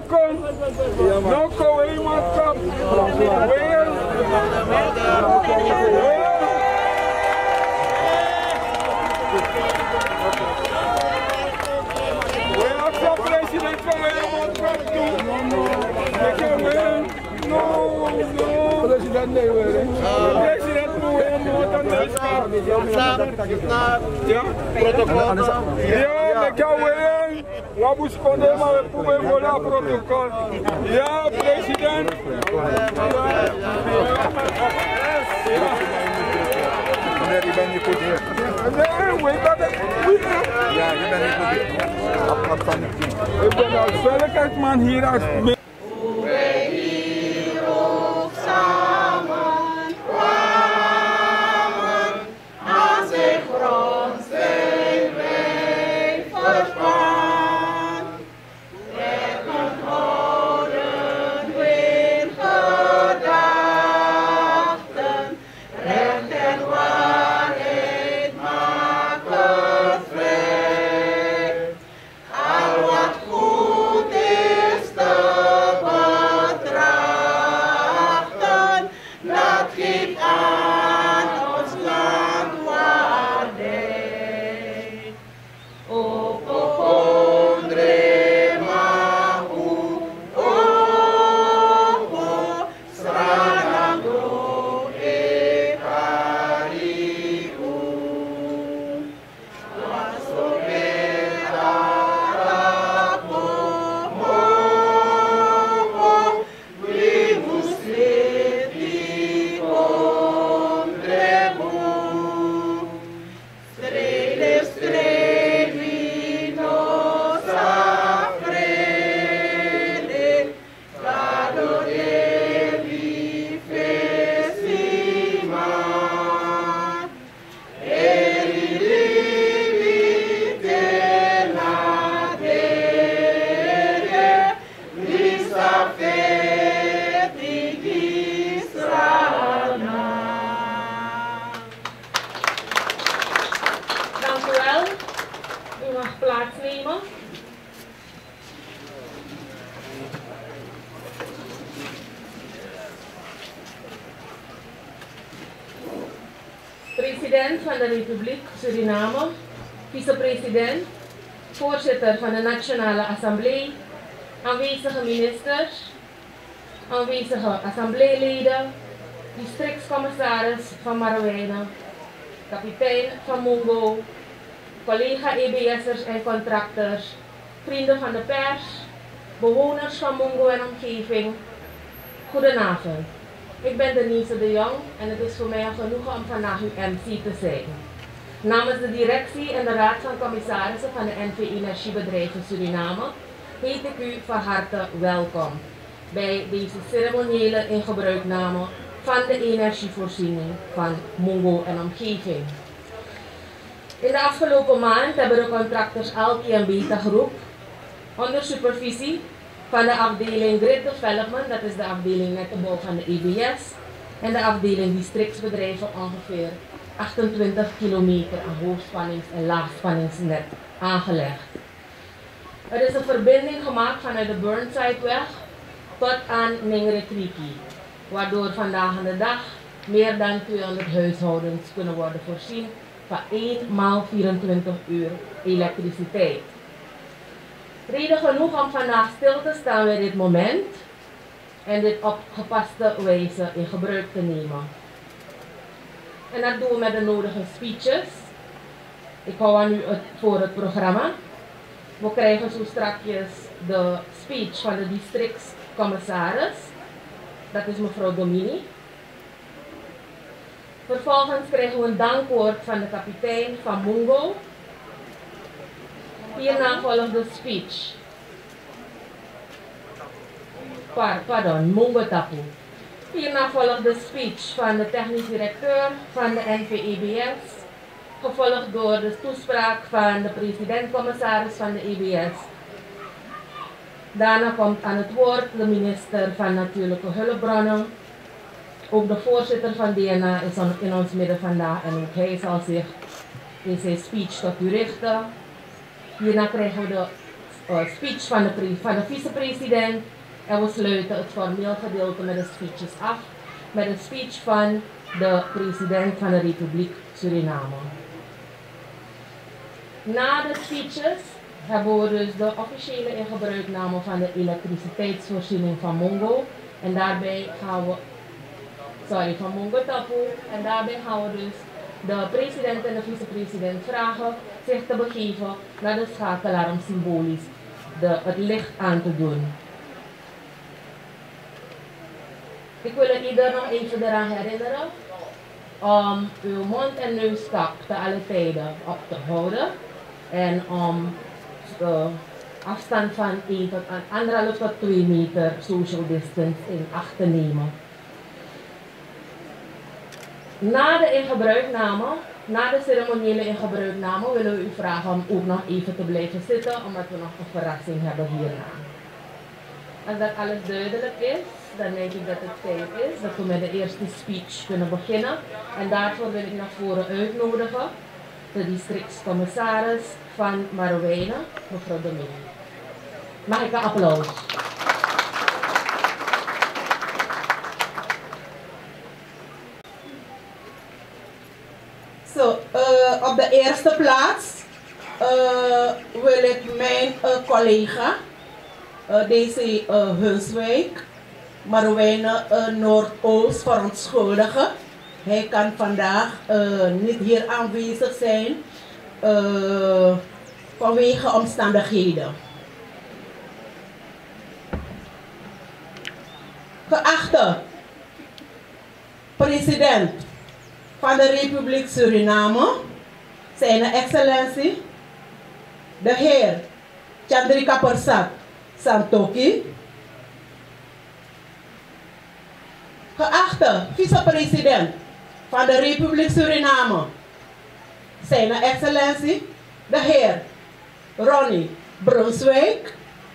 Welkom. Welkom Heemanskap. Welkom president van Heemanskap toe. President nee weer. President moet ja, protocol. Ja, ik hou weer. We moeten maar voor het protocol. Ja, president. Meneer, ik ben niet goed hier. Nee, weet dat ik goed ben. Ja, je bent niet goed hier. Ik ben als veiligheidsman hier als... President van de Republiek Suriname, vicepresident, voorzitter van de Nationale Assemblée, aanwezige ministers, aanwezige assembleeleden, districtscommissaris van Marowijnen, kapitein van Mungo, collega EBS'ers en contractors, vrienden van de pers, bewoners van Mungo en omgeving, goedenavond. Ik ben Denise de Jong en het is voor mij een genoegen om vandaag uw MC te zijn. Namens de directie en de raad van commissarissen van de NV Energiebedrijven Suriname heet ik u van harte welkom bij deze ceremoniële ingebruikname van de energievoorziening van Mungo en omgeving. In de afgelopen maand hebben de contractors Alki en Beta Groep onder supervisie van de afdeling Grid Development, dat is de afdeling netbouw van de EBS, en de afdeling districtsbedrijven ongeveer 28 kilometer aan hoogspannings- en laagspanningsnet aangelegd. Er is een verbinding gemaakt vanuit de Burnsideweg tot aan Ningrekriki, waardoor vandaag aan de dag meer dan 200 huishoudens kunnen worden voorzien van 1 maal 24 uur elektriciteit. Reden genoeg om vandaag stil te staan bij dit moment en dit op gepaste wijze in gebruik te nemen. En dat doen we met de nodige speeches. Ik hou aan u voor het programma. We krijgen zo strakjes de speech van de districtscommissaris. Dat is mevrouw Domini. Vervolgens krijgen we een dankwoord van de kapitein van Mungo. Hierna volgt de speech. Mungo Tapu. Hierna volgt de speech van de technisch directeur van de NV-EBS, gevolgd door de toespraak van de president-commissaris van de EBS. Daarna komt aan het woord de minister van Natuurlijke Hulpbronnen. Ook de voorzitter van DNA is in ons midden vandaag en ook hij zal zich in zijn speech tot u richten. Hierna krijgen we de speech van de vicepresident. En we sluiten het formeel gedeelte met de speeches af. Met een speech van de president van de Republiek Suriname. Na de speeches hebben we dus de officiële ingebruikname van de elektriciteitsvoorziening van Mongo. En daarbij gaan we, van Mongo Tapu. En daarbij gaan we dus de president en de vicepresident vragen zich te begeven naar de schakelaar om symbolisch het licht aan te doen. Ik wil iedereen nog even eraan herinneren om uw mond- en neuskap te alle tijden op te houden en om afstand van 1,5 tot 2 meter social distance in acht te nemen. Na de ingebruikname, na de ceremoniële ingebruikname willen we u vragen om ook nog even te blijven zitten omdat we nog een verrassing hebben hierna. Als dat alles duidelijk is, dan denk ik dat het tijd is dat we met de eerste speech kunnen beginnen. En daarvoor wil ik naar voren uitnodigen de districtscommissaris van Marowijnen, mevrouw De Mee. Mag ik een applaus? Op de eerste plaats wil ik mijn collega DC Hunswijk, Marowijnen Noordoost, verontschuldigen. Hij kan vandaag niet hier aanwezig zijn vanwege omstandigheden. Geachte president van de Republiek Suriname, zijn excellentie, de heer Chandrika Persat Santokhi, geachte vicepresident van de Republiek Suriname, zijn excellentie, de heer Ronnie Brunswijk,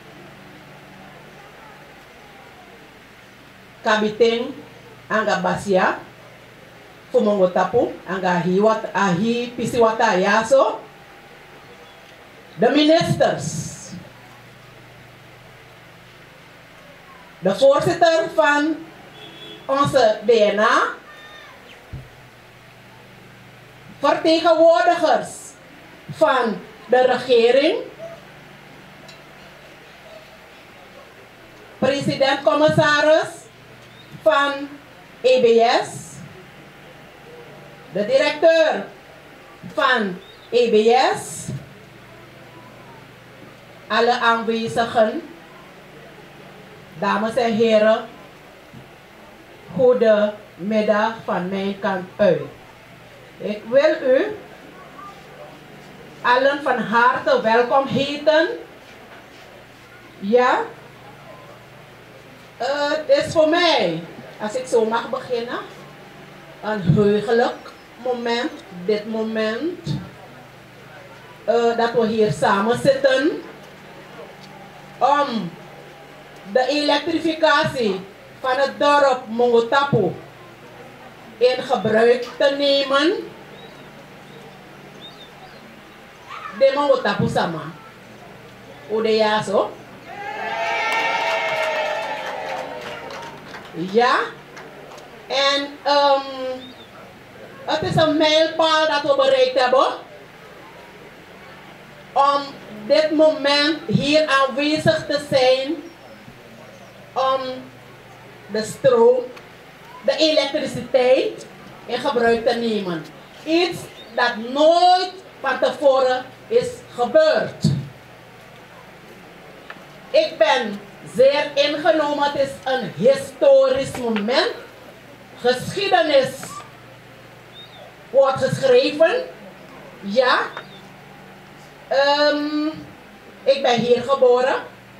kapitein Anga Basia, Fumongo Tapu, Anga Ahi Pisiwata Yaso, de ministers, de voorzitter van onze DNA, vertegenwoordigers van de regering, president-commissaris van EBS, de directeur van EBS, alle aanwezigen, dames en heren, goedemiddag van mijn kant uit. Ik wil u allen van harte welkom heten. Ja, het is voor mij, als ik zo mag beginnen, een heugelijk moment, dit moment, dat we hier samen zitten om de elektrificatie van het dorp Mongo Tapu in gebruik te nemen. De Mongo Tapu sama. Ode ja zo? Ja. En het is een mijlpaal dat we bereikt hebben om dit moment hier aanwezig te zijn om de stroom, de elektriciteit in gebruik te nemen. Iets dat nooit van tevoren is gebeurd. Ik ben zeer ingenomen. Het is een historisch moment. Geschiedenis wordt geschreven. Ja. Ik ben hier geboren.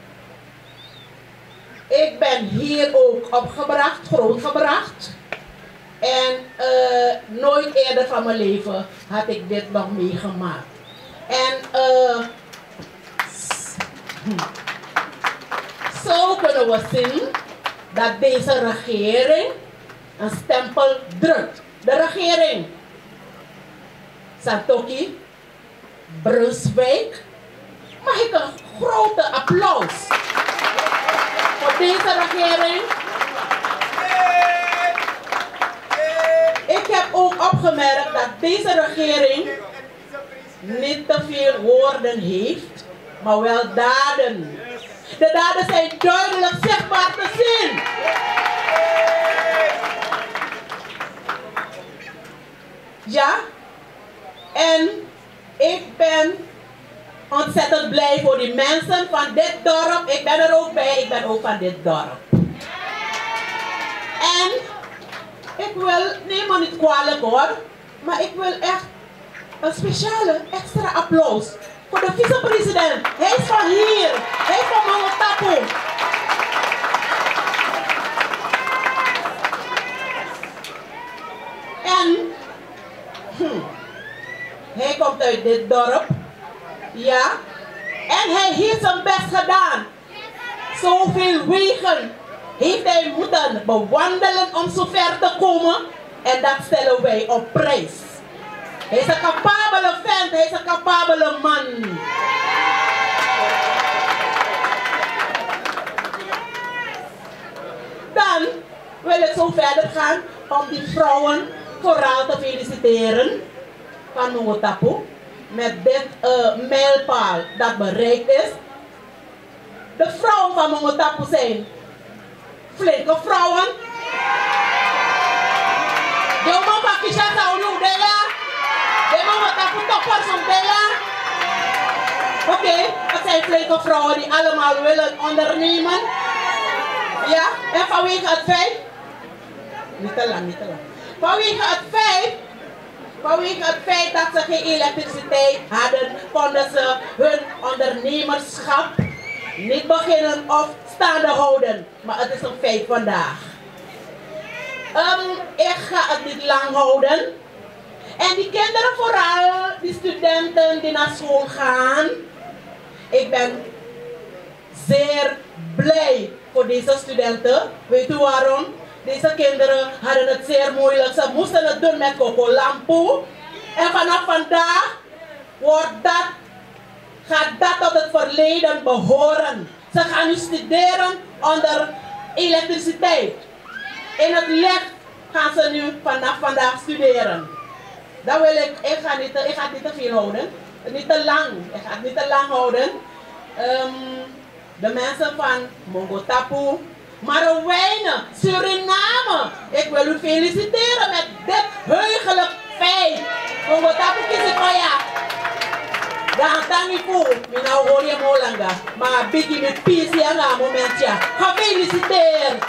Ik ben hier ook opgebracht, grootgebracht. En nooit eerder van mijn leven had ik dit nog meegemaakt. En zo kunnen we zien dat deze regering een stempel drukt. De regering Santokhi, Brunswijk. Mag ik een grote applaus voor deze regering. Ik heb ook opgemerkt dat deze regering niet te veel woorden heeft, maar wel daden. De daden zijn duidelijk zichtbaar te zien. Ja, en ik ben ontzettend blij voor die mensen van dit dorp. Ik ben er ook bij, ik ben ook van dit dorp. En ik wil, neem me niet kwalijk hoor, maar ik wil echt een speciale extra applaus voor de vicepresident. Hij is van hier, hij is van Mongotapu. En hij komt uit dit dorp, ja, en hij heeft zijn best gedaan. Zoveel wegen heeft hij moeten bewandelen om zover te komen en dat stellen wij op prijs. Hij is een capabele vent, hij is een capabele man. Dan wil ik zo verder gaan om die vrouwen vooral te feliciteren van Mongotapu met dit mijlpaal dat bereikt is. De vrouwen van Mongotapu zijn flinke vrouwen. De mama kisha saulu dela. De Mongotapu toppers om dela. Oké, het zijn flinke vrouwen die allemaal willen ondernemen. Ja, en vanwege het feit. Niet te lang, niet te lang. Vanwege het feit dat ze geen elektriciteit hadden, konden ze hun ondernemerschap niet beginnen of staande houden. Maar het is een feit vandaag. Ik ga het niet lang houden. En die kinderen vooral, die studenten die naar school gaan. Ik ben zeer blij voor deze studenten. Weet u waarom? Deze kinderen hadden het zeer moeilijk. Ze moesten het doen met Kokolampu. En vanaf vandaag gaat dat tot het verleden behoren. Ze gaan nu studeren onder elektriciteit. In het licht gaan ze nu vanaf vandaag studeren. Dat wil ik ga het niet te veel houden. Niet te lang. Ik ga het niet te lang houden. De mensen van Mongotapu, Marowijnen, Suriname. Ik wil u feliciteren met dit heugelijk feit. Mongotapu kies ik van ja. Dan tangi po, mina hoor je molanga. Maar biggie met peace ja na momentje. Gefeliciteerd.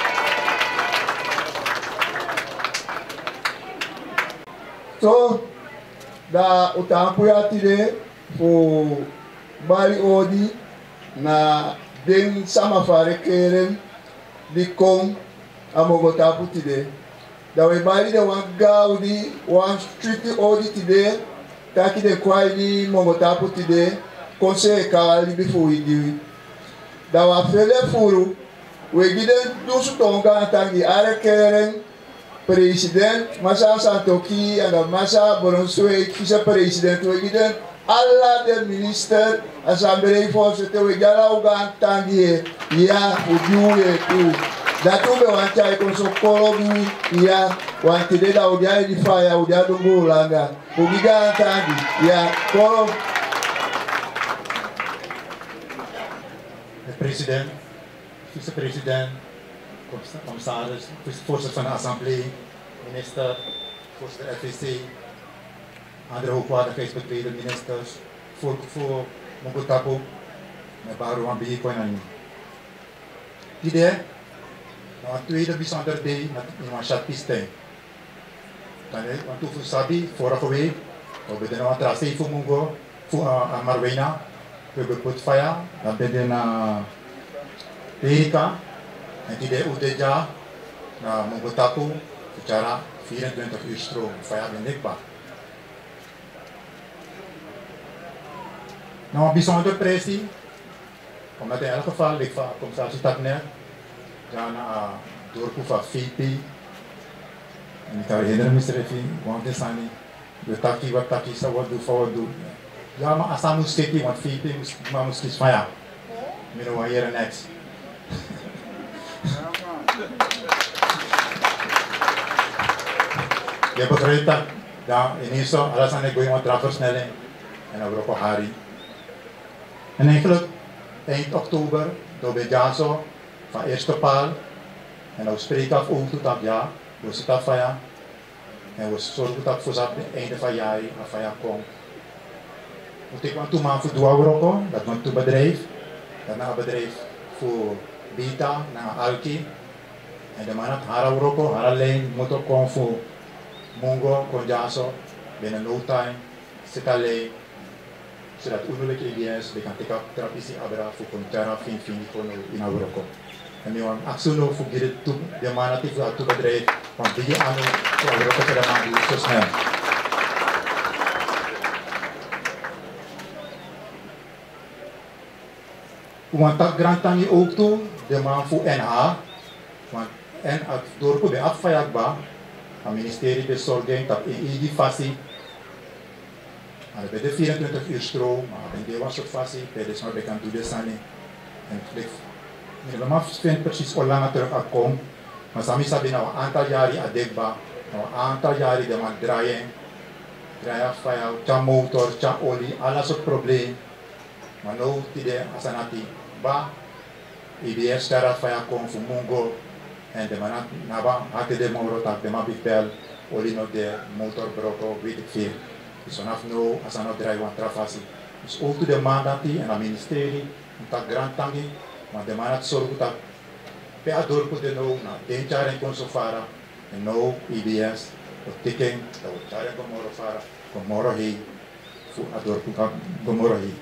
So, da utampu ya tide voor Bali Odi na den samafare keren di kom a Mongotapu tide. Da we Bali de wan gaudi wan street Odi tide. Taki de kwai ni Mongotapu tide. Conseil kawali bifo idi. Da wa fele furu. We giden dusu tonga tangi are keren. President Massa Santoki en de Massa Boronswe vice-president. We giden alla de minister assembleevoorzitter. We gala uga tangi ya ujuwe tu. Datu be wancha ikonso kologi ya wantide da udia di fire udia dungu langa. Ugiga tangi ya kolo. De president, vice-president, commissaris, voorzitter van de assemblee, minister, voorzitter FVC, andere hoogwaardigheidsbekledende ministers, voor Mongotapu, met Baruan Bihikonani. Idee, nou een tweede bijzonder day in Manchat Pistijn. Want toen sabi, vorige week, we hebben een tracé voor Mongo, voor Marwena, we hebben put fire, dan ben je naar Erika. En die de Udeja naar Mongotapu secara 24 uur stroom, via benikbaar. Nou, een bijzondere pressie, omdat in elk geval, ik van commissaris Takner, dan doorkoe van VP, en ik kan herinneren, Mr. Effie, want is aan de taki wat taki zou wat doen, Ja, maar als hij moest zitten, want 14 moest kiezen van ja. Mino hier next. Je begrijpt dat. Ja, in eerste alles aan de goeie wat versnelling. En dan ook Hari. En eigenlijk eind oktober, door bij Jaso, van eerste paal. En dan spreek af over tot ja, we zitten af van ja. En we zorgen dat voor het einde van het jaar, van ja komt. Moet ik want toen maar voor doen dat want toen bedrijf. Dat na bedrijf voor Bita, naar Alki. En de man had haar Europa, haar alleen moet ook komen voor Mongo, Konjaso, binnen no time, zit alleen. Zodat onmiddellijk EBS, we kan teken trapisie abra voor Kontara, fin in Europa. En we gaan actie voor dit toe, de man had voor het bedrijf, want die aan voor Europa te doen zo snel. Want dat grantangi ook toe, de man voor NH, want en het dorp bij afvajagba, het ministerie bezorging dat in die fasie, maar bij de 24 uur stroom, maar in de was het fasie, bij de snor bekend doen de sani. En ik vind precies hoe lang het terug komt, maar sami sabi nou een aantal jaren adekba, nou een aantal jaren de man draaien afvajag, tja motor, tja olie, alles soort probleem. Maar nu tide asanati ba IBS daar van ja kom voor Mongo en de man naba had de moro tak de man bel oli no de motor broko weet ik veel. Dus vanaf nu asana draai want trafasi. Dus ook de man dat die en het ministerie tak grand tangi maar de man had zorgen dat pe adorpo de no na den jaren kon so fara en no IBS of tikken dat we jaren kon moro fara kon moro heen voor adorpo kon moro heen.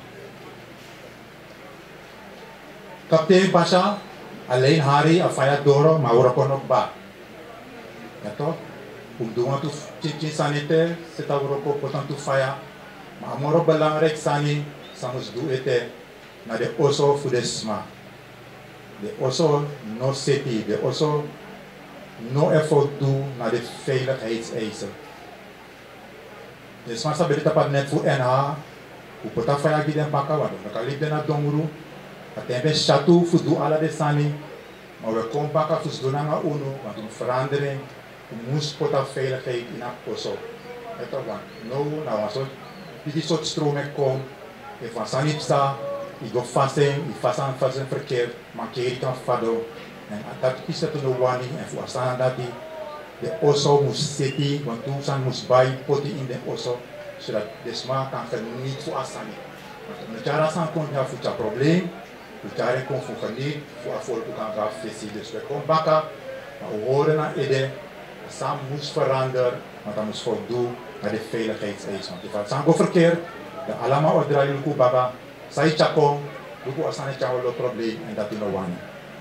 Kapten Pasha, alleen Hari, Afaya Doro, Mauro Konokba. Ja toch? Doa tu cincin sanite, seta Europa potan tu faya. Maar amoro belangrijk sani, samus du ete, na de oso fudesma. De oso no seti, de oso no effort doen naar de veiligheidseisen. Dus maar sabi tapat net voor NH, hoe potan faya giden paka wado, nakalip de na donguru. Dat is chatu voor doen alle de sani, maar we komen bakken voor doen aan uno, want een verandering, we moest poten veiligheid in het osso. Het is gewoon, nou, als die soort stromen komen, if van sani sta, ik go vasten, ik vasten verkeerd, maar keer kan fado, en dat is het no wani, en voor staan dat die de osso moest zitten, want toen zijn moest bij poten in de osso, zodat de smaak kan genieten voor asani. Want met jaren san kon je voor het probleem. We jaren kon voor geniet, voor afval kan gaan vissen. Dus we komen bakken, maar we horen naar Ede, Sam moest veranderen, want dat moest voldoen naar de veiligheidseisen. Want als Sam go verkeerd, dan allemaal opdraaien luku baba, sai chakong, luku asane chawlo probleem en dat in wani.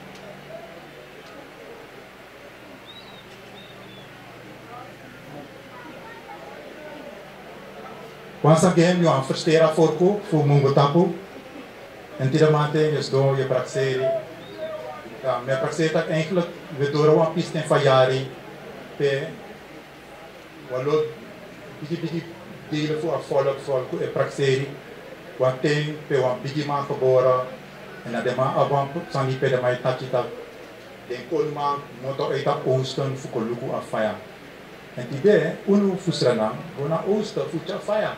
Once again, you versteren voor Mongo Tapu. En die mate is door je praxeri. Ja, mijn praxeri dat eigenlijk we door een piste van jaren pe wallo bigi delen voor volk praxeri. Want ten pe wan bigi man geboren en dat de man avant sani pe de mij tatita den kolman motor uit dat oosten voor koluku afaya. En die de unu fusrana bona oosten voor afaya.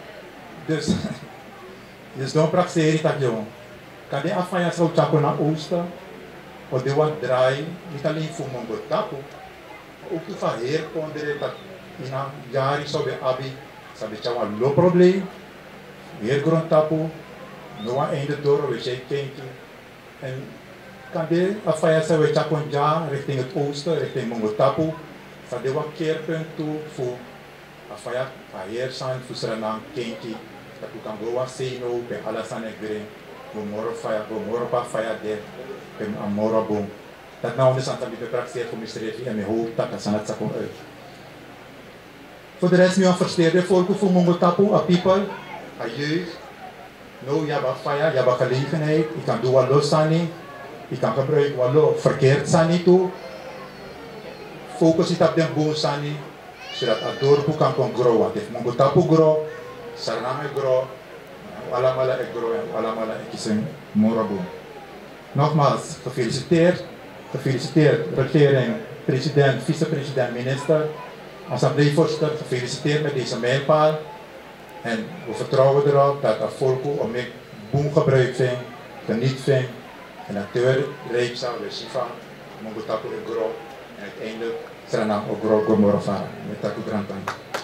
Dus dan praxeri dat jongen. Kan de afaya zou chappen naar oosten, of de wat draai, niet alleen voor Mongo Tapu, maar ook voor heer ponderen dat in een jaar zou bij Abi, zou je een low probleem, heer grond Tapu, no einde door, we zijn kindje. En kan de afaya zou je chappen ja richting het oosten, richting Mongo Tapu, zou de wat keerpunt toe voor afaya heer zijn voor Suriname kindje. Dat we kan go say no bij alles aan het brengen, we mogen pa fire de, we mogen boom. Dat nou is aan het bepraktijk voor mysterie en me hoop dat het aan het zakken uit. Voor de rest nu een versteerde volk voor Mongo Tapu, a people, a jeugd. Nou, je hebt fire, je hebt gelegenheid, je kan doen wat los aan niet, je kan gebruiken wat los verkeerd aan niet toe. Focus niet op de boom aan niet, zodat het dorp kan groeien. Want if Mongo Tapu grow, Suriname grow, Alamala Egro en Alamala Ekising Morabo. Nogmaals, gefeliciteerd. Gefeliciteerd regering, president, vicepresident, minister, assembleevoorzitter. Gefeliciteerd met deze mijlpaal. En we vertrouwen erop dat het volk om ik boem gebruik vindt, geniet vindt. En natuurlijk reik zal we Sifa, Mongutapu Egro. En uiteindelijk Sranam Egro Gomorofara. Met Taku Grantan.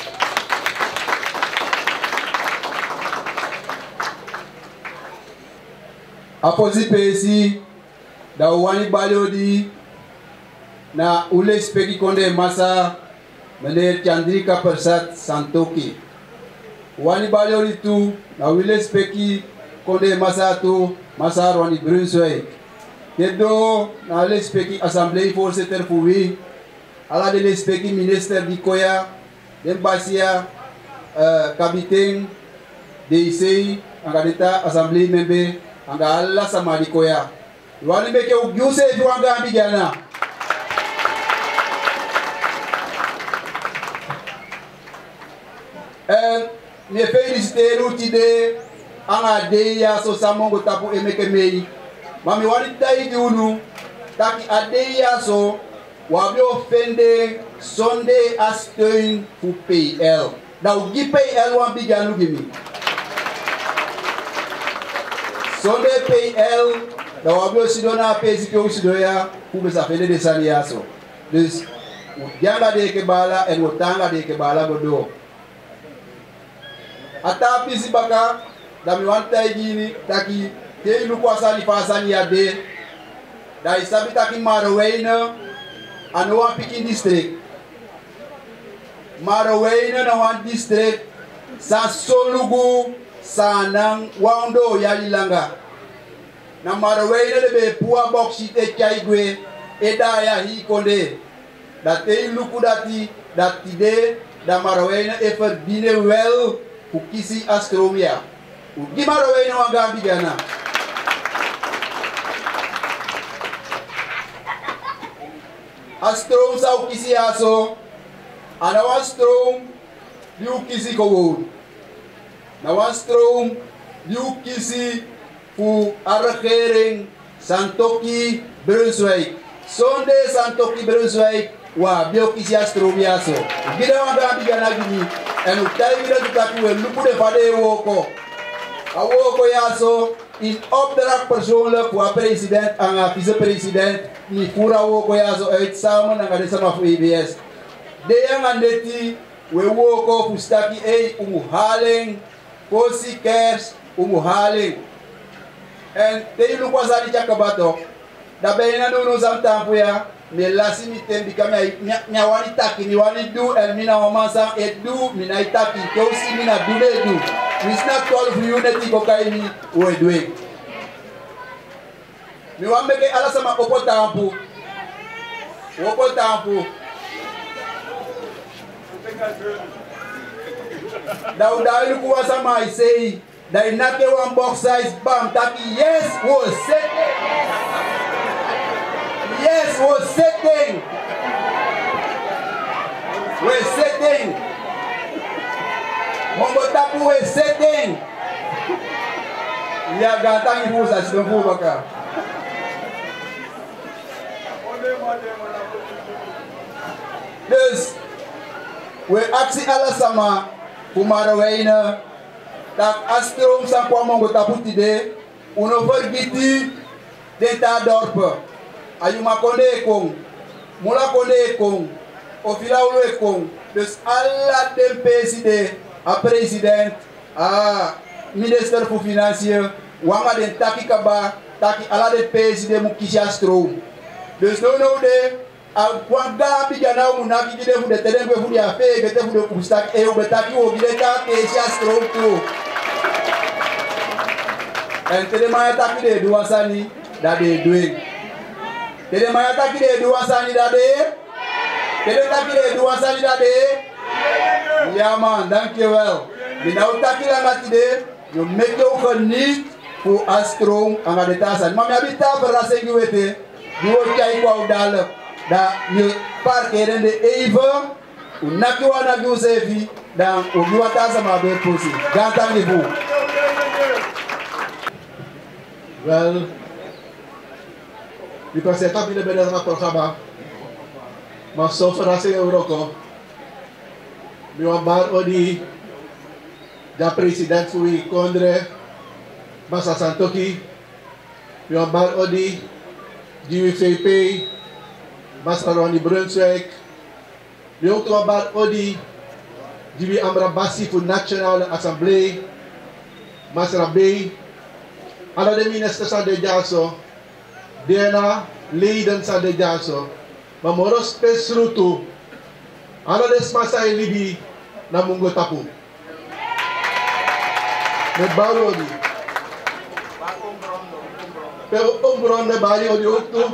Aposi pesi da wani balodi na ule speki konde masa meneer Chandrika Persat Santoki. Wani balodi tu na ule speki konde masa tu masa Rwani Brunswijk. Kedo na ule speki assembleevoorzitter fuwi ala de le speki minister di Koya den basia kapitein DC angadita assemblee member anga alla samadi Koya. Wani beke ugyuse tuanga ambijana. Me feliciter utide anga deya so samongo tapu emeke mei. Mami wani dai diunu taki adeya so wabi offende Sunday asteun fu PL. Da ugi PL wan bijanu gimi. Sunday PL da wabio sidona pesi ke usidoya kube sa fele de saniaso. Dus yanga de ke bala en wotanga de ke bala godo. Ata pisi baka da mi wanta igini taki te ilu kwa sani fasani ya de da isabi taki Maroweina anu wan Pikin district. Maroweina na wan district sa Solugu sanang wando yalilanga na Maroweina de be pua boxi te chaigwe eda ya hi konde dat te luku dati de da Maroweina e verbine wel kukisi astromia ugi Maroweina wangambi gana astrom sa ukisi aso ana astrom di ukisi ko na wastroom liu kisi fu regering Santoki Brunswijk. Sunday Santoki Brunswijk wa bio kisi astromiaso. Gida wanga bigana gini en utai gida tutaku lupu de fade woko. Awoko yaso in opdracht persoonlijk voor president en vicepresident ni fura woko yaso uit samen en gadesa ma fu EBS. De yang andeti we woko fu staki umuhaling Kosi kers umuhaling en te ilu kwa zali chakabato da beina no zamtampu ya me lasi mi tembi kama nya wani taki ni wani du el mina wamansa e du mina itaki kosi mina du le du misna 12 unity ko kaini o edwe mi wambeke ala sama opotampu Daudai kuwa sama I say that inake one box size bam taki yes was setting. Yes was setting. We're setting. Mongo tapu we're setting. Ya gantang ibu sa sidong baka. Dus we aksi ala sama Maroweina tak astrom sa kwa mongo taputi de uno vergiti denta dorpe ayuma konde kong mula konde kong ofila ulo kong dus alla dem PSD a president a minister fu financier wanga den taki kaba taki ala de PSD mu kishi astrom dus no de Kwanga bijana munaki gide fu de teden fu dia fe gete fu de kustak e obetaki o gide ta kesia strong tu en tede maya taki de duwasani da de doing tede maya taki de duwasani da de tede taki de duwasani da de ja man dankjewel nou taki la ngati de you make you geniet fu astrom anga de tasan mami abita verrassing wete duo chai kwa udale da ni parkeren de even unakiwa na gusevi dan ugiwa taza mabe pusi ganta nibu Wel, die presentatie binnen het programma, maar zo verrassing ook. We hebben de president voor de Kondre, Massa Santoki. We hebben de GWVP, Massa Ronnie Brunswijk. We hebben de GW Amrabasi voor de Nationale Assemblée, Massa B. Alle de ministers aan de jaso, daarna leden aan de jaso, maar moros pesrutu, alle de smasa in Libi na mungo tapu. Met barodi. Pero ombron na bali odi ook toe.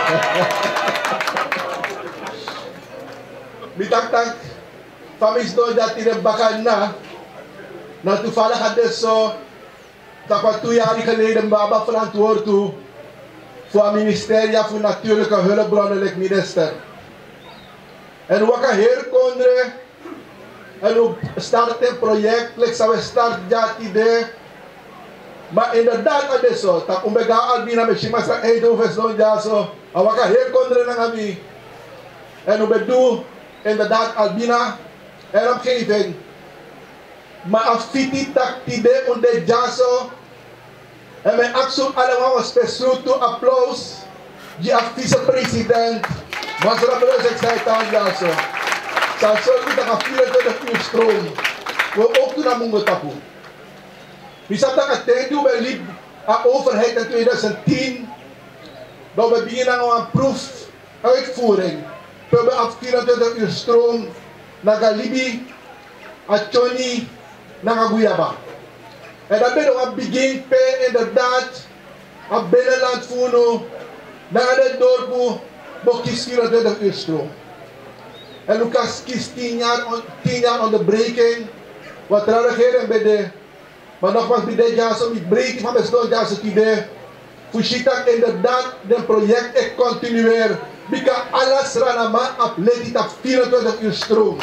Mitak-tak, famis do dat in bakan na toevallig had zo. Dat 2 jaar geleden Baba verantwoord toe voor het ministerie voor Natuurlijke Hulpbronnen, minister. En wat kan hier komen? En we starten een project, we starten dat idee. Maar inderdaad, dat is zo. Dat we gaan albina met Shimasa Eindhoven zo'n jaar zo. En wat kan hier komen naar mij? En we doen inderdaad albina en omgeving. Maar als fiti tak tide onder jaso en mijn actie allemaal was besloten toe applaus die vice-president was er op de excitant jaso. Zal zorgen dat 24 uur stroom we ook doen aan Mungo Tapu. We zaten dat het doen bij liep aan overheid in 2010 dat we beginnen aan een proefuitvoering. We hebben af 24 uur stroom naar Galibi, Achoni, naar Guyaba. En dan ben je op het begin inderdaad op binnenland voeren naar het dorp, maar kies 24 uur stroom. En Lucas kiest 10 jaar onderbreking, wat de regering bij de, maar nogmaals bij dit jaar zo niet breed van mijn stond jaar zo idee. Fushita inderdaad het project ik continueer, bika alles ranama op let op 24 uur stroom.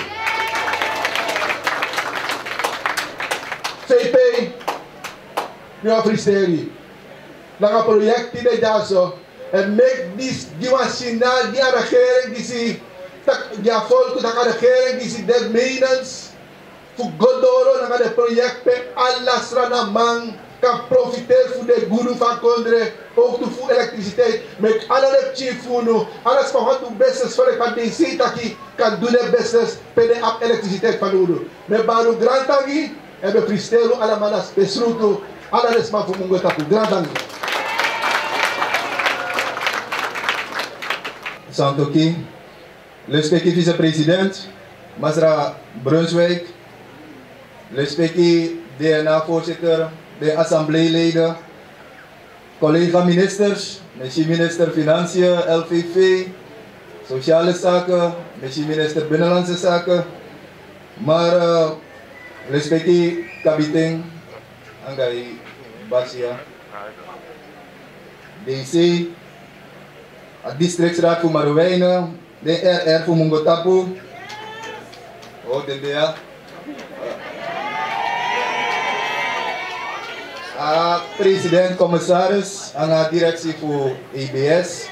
VP, nu afristeri. Dan een project die de jaso. En make this signaal die regering die zie. Ja, volk dat de regering die zie dead maintenance. Voor Godoro dan de project pe alles ranamang kan profiteren voor de guru van Kondre. Ook voor elektriciteit. Met alle chief voor alles van wat doen business voor de DC taki kan doen de business per de elektriciteit van Udo. Met baru grand tangi. En we presteren allemaal spesruto, alles maar voor Mungo Tapu. Grand dank. Santoki, respectief vice-president, Masra Brunswijk, respectief DNA-voorzitter, de assembleeleden, collega-ministers, misschien minister Financiën, LVV, Sociale Zaken, misschien minister Binnenlandse Zaken, maar respectief kapitein Angai Basia, DC, het districtsraad voor Marowijnen, de RR voor Mungo Tapu, de DA, president, commissaris, en de directie voor EBS,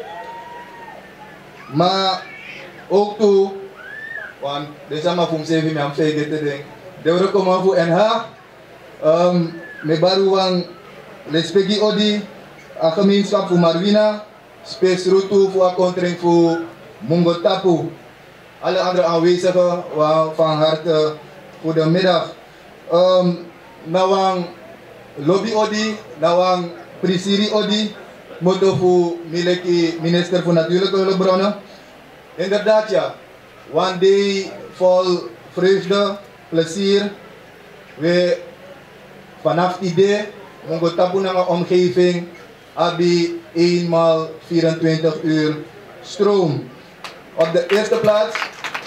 maar ook toe, want dit is allemaal voor me zeven jaar te denken. De recommand voor NH, me baruang respecti odi, a gemeenschap voor Marwina, space route voor acontering voor Mungo Tapu. Alle andere aanwezigen van harte goedemiddag. Nawang lobby odi, nawang prisiri odi, motto voor miliki minister voor Natuurlijke Hulpbronnen. Inderdaad ja, one day vol vreugde, plezier. We vanaf het idee, Mungo Tapu naar een omgeving, abi 1 maal 24 uur stroom. Op de eerste plaats,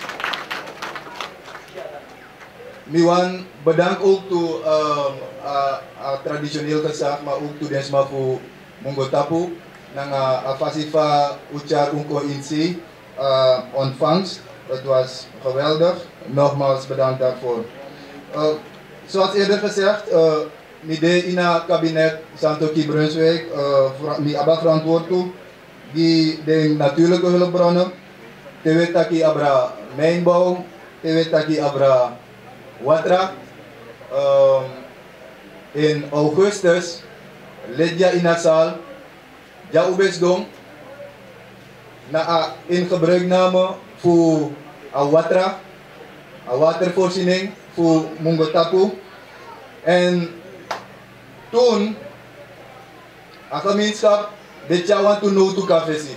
Miwan bedankt ook toe traditioneel gezag, maar ook toe desma voor Mungo Tapu. Nang afasifa ucar unko insi ontvangst. Het was geweldig. Nogmaals bedankt daarvoor. Zoals eerder gezegd, midden in het kabinet Santoki Brunswijk, mi aba verantwoord toe, die de natuurlijke hulpbronnen, te wetaki abra mijnbouw, te wetaki abra watra. In augustus, Lydia Inasal, ja ubesdom, na in gebruikname voor watra, watervoorziening voor Mungotapu. En toen, een gemeenschap, dit jaar want to know to kafesi.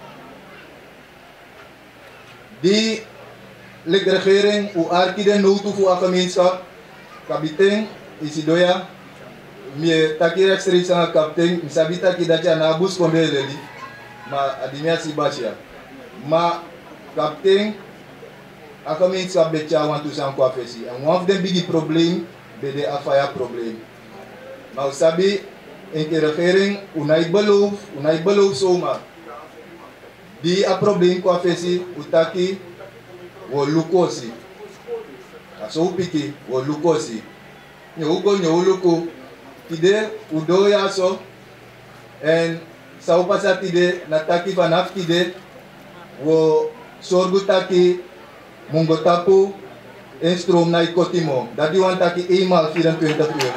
Die ligt de regering, hoe arkide know to voor een gemeenschap, kapitein, Isidoya, me taki rechtstreeks aan de kapitein, me sabi taki dat je na bus kon leli, maar adimia si basia. Maar kapitein, een gemeenschap dit jaar want to zijn kafesi. En one of them big probleem, bij de afaya probleem. Maar sabi, in de regering, unai beloof zomaar. Die a probleem kwa fesi, utaki, wo lukosi. Aso upiki, wo lukosi. Nyeugo nyeuluko, tide, udo ya so. En sa upasa tide, nataki vanaf tide, wo sorgu taki, Mungotapu, en stroom na ikotimo. Dat die wantaki eenmaal 24 uur.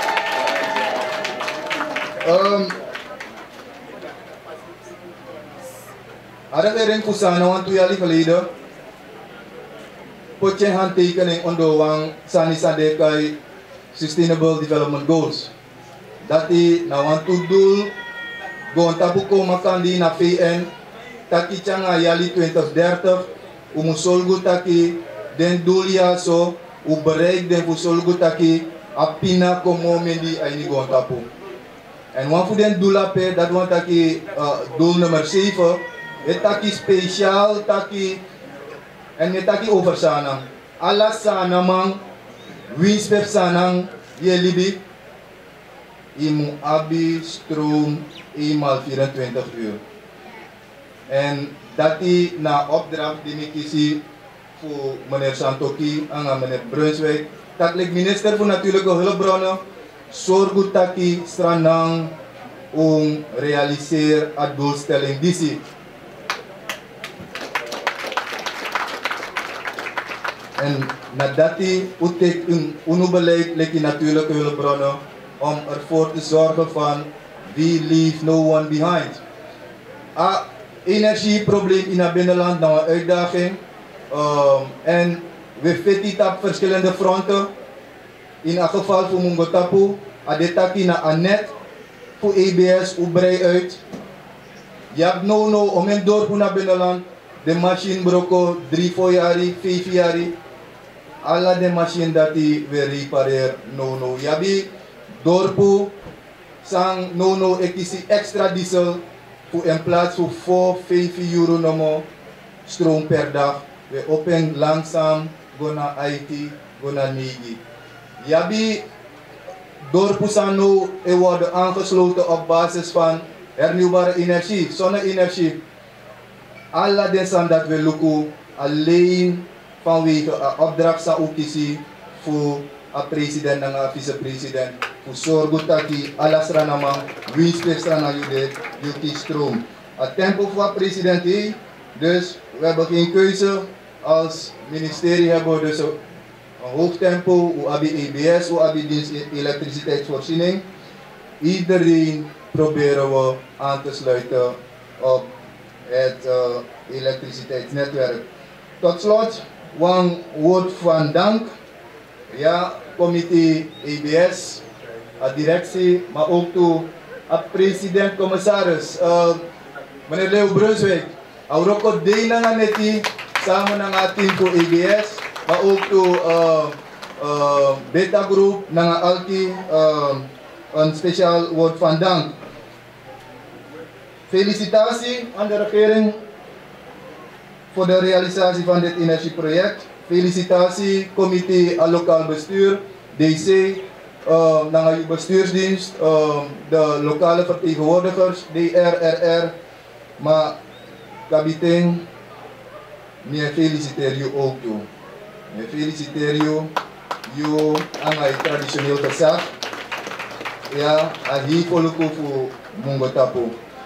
Ada ering kusana wan 2 jaar geleden potje handtekening onder wang sani sade kai Sustainable Development Goals. Dat die na wan doel gon tabu ko makandi na VN taki changa yali 2030 umusolgu taki den doel ya so u bereik den fusolgu taki apina komo mendi aini gon tapu. En wan voor den doel ape dat wan taki doel nummer 7 het taki speciaal taki en het taki oversanang. Alla sanamang wins per sanang ye libi imu abi stroom eenmaal 24 uur. En dat die na opdracht die ik kies voor meneer Santoki en meneer Brunswijk, dat ik minister voor Natuurlijke Hulpbronnen zorg dat die stranang om realiseer het doelstelling die. En nadat die utek een onbeleid leki natuurlijke hulpbronnen om ervoor te zorgen van we leave no one behind. Energieprobleem in het binnenland nou een uitdaging. En we zitten op verschillende fronten. In het geval van Mungotapu, adetaki na Anet voor EBS brei uit. Je hebt no om hem door naar binnenland. De machine broko 3-4 jaar, 5 jaar. Alla de machine dat die we repareer no. Yabi dorpu sang no ekisi extra diesel voor in plaats van 4-5 euro nomo stroom per dag. We open langzaam go naar IT, go naar Nigi. Yabi dorpu sang no worden aangesloten op basis van hernieuwbare energie, zonne-energie. Alla de sang dat we lukken alleen vanwege een opdracht sa ukisi voor a president en a vice-president. Voor zorgen dat die alles ranamang winst aan jude stroom. Het tempo van president is, dus we hebben geen keuze. Als ministerie hebben we dus een hoog tempo, we hebben EBS, we hebben dienst elektriciteitsvoorziening. Iedereen proberen we aan te sluiten op het elektriciteitsnetwerk. Tot slot, een woord van dank. Ja, comité EBS, de directie, maar ook toe president, commissaris, meneer Leo Brunswijk. Ook op de neti samen met het team voor EBS, maar ook toe Beta Groep, naar Alki, een speciaal woord van dank. Felicitatie aan de regering voor de realisatie van dit energieproject. Felicitatie comité lokaal bestuur, DC, naar uw bestuursdienst, de lokale vertegenwoordigers, DRRR. Maar kapitein, ik feliciteer u ook toe. Ik feliciteer u aan het traditioneel gezag. ja, a hier poluku voor Mongotapo.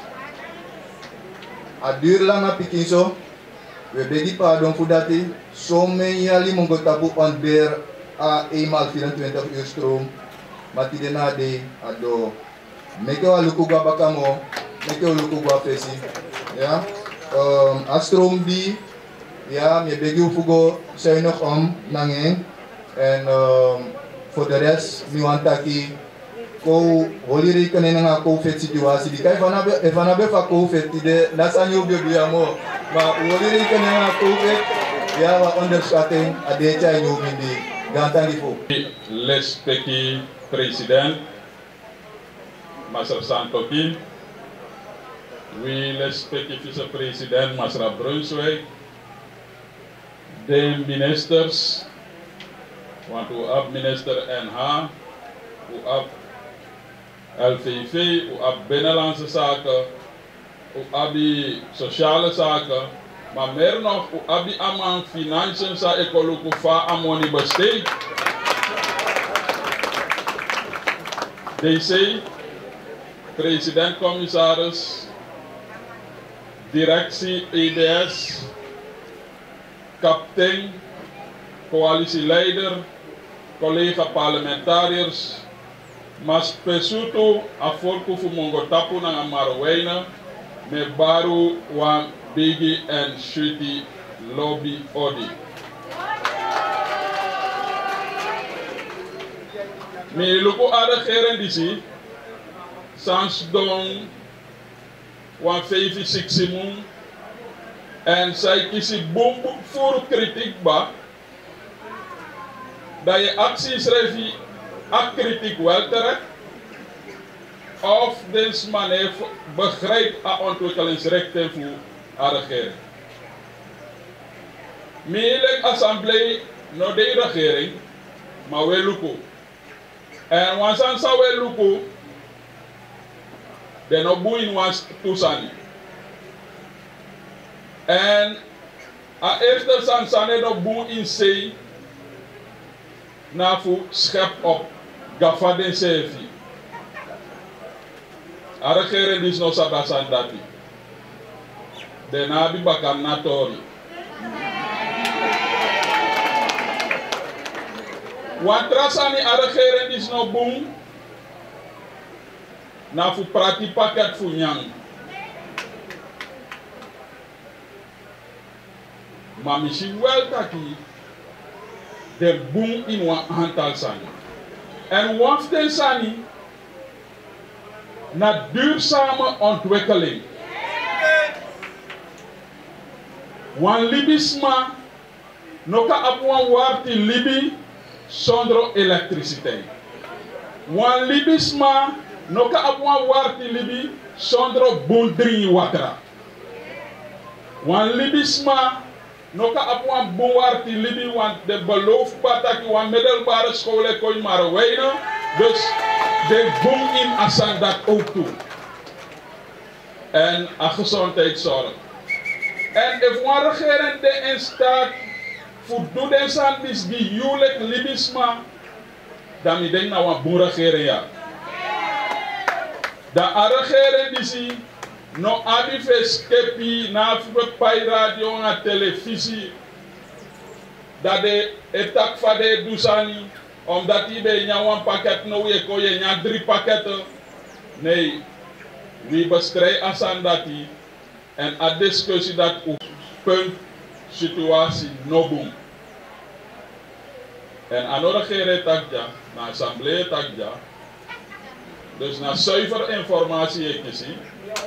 A duur lang a pikin zo. We begi pardon voor dat hij. Zo men jali Mongotapo ontbeer a eenmaal 24 uur stroom. Maar die na de ado. Meke wa luku gwa bakamo. Meke wa luku gwa fesi. Ja. A stroom die. Ja, me begi ufugo zijn nog om nangen. En voor de rest, mi wantaki. Ko holi rekening na COVID situatie di kai fana be fa COVID de lasanyo be biamo ma holi rekening na COVID ya wa onderschatting adecha nyu mindi gantangi fo respecti president Masra Santoki, we respecti vice-president Masra Brunswijk, de ministers, want we hebben minister NH, we hebben LVV, we hebben binnenlandse zaken, we hebben sociale zaken, maar meer nog, we hebben allemaal financiën, sa ekologie va amoni besteed. DC, president-commissaris, directie EDS, kapitein, coalitieleider, collega-parlementariërs, mas pesuto a volku fu Mongotapo na Marowijnen, me baru wan bigi en shuti lobby odi. Mi luku ada geren disi, sans don wan 5-6 mun, en zij kisi bumbu voor kritiek ba, dat je acties revi a kritiek wel terecht, of deze man heeft begrijpt a ontwikkelingsrechten voor a regering. Mielijk assemblee no de regering, maar we luku. En wansan sa we luku, de no buin was tusani. En a eerste sansane no buin in sei, na fu schep op gafaden sefi. A regering is no sabasan dati. De nabi bakam natori. Wan trasani a regering is no boom. Na fu prati paket fu nyang. Maar misschien wel taki de boom in wan aantal sani. En waften sani na duurzame ontwikkeling. Wan libisma no ka apuan warti libi zonder elektriciteit. Wan libisma no ka apuan warti libi zonder bundri watra. Wan libisma no ka apuan warti libi want de beloof pataki wan middelbare scholen kon maar wijnen. Dus de boom in Assam dat ook toe. En a gezondheidszorg. En if one regering de in staat voor doen aan die juwelijk libisma, dan ik denk nou een boer regering ja. Dat a regering die zie, no abifes kepi na bij radio en televisie, dat de etak van de dusani, omdat die bij jou een pakket nou je kon je 3 pakketten. Nee, we bestrijden aan dat die en a discussie dat op punt situatie no boom. En aan de regering takja, na assemblee takja, dus na zuiver informatie ik zie,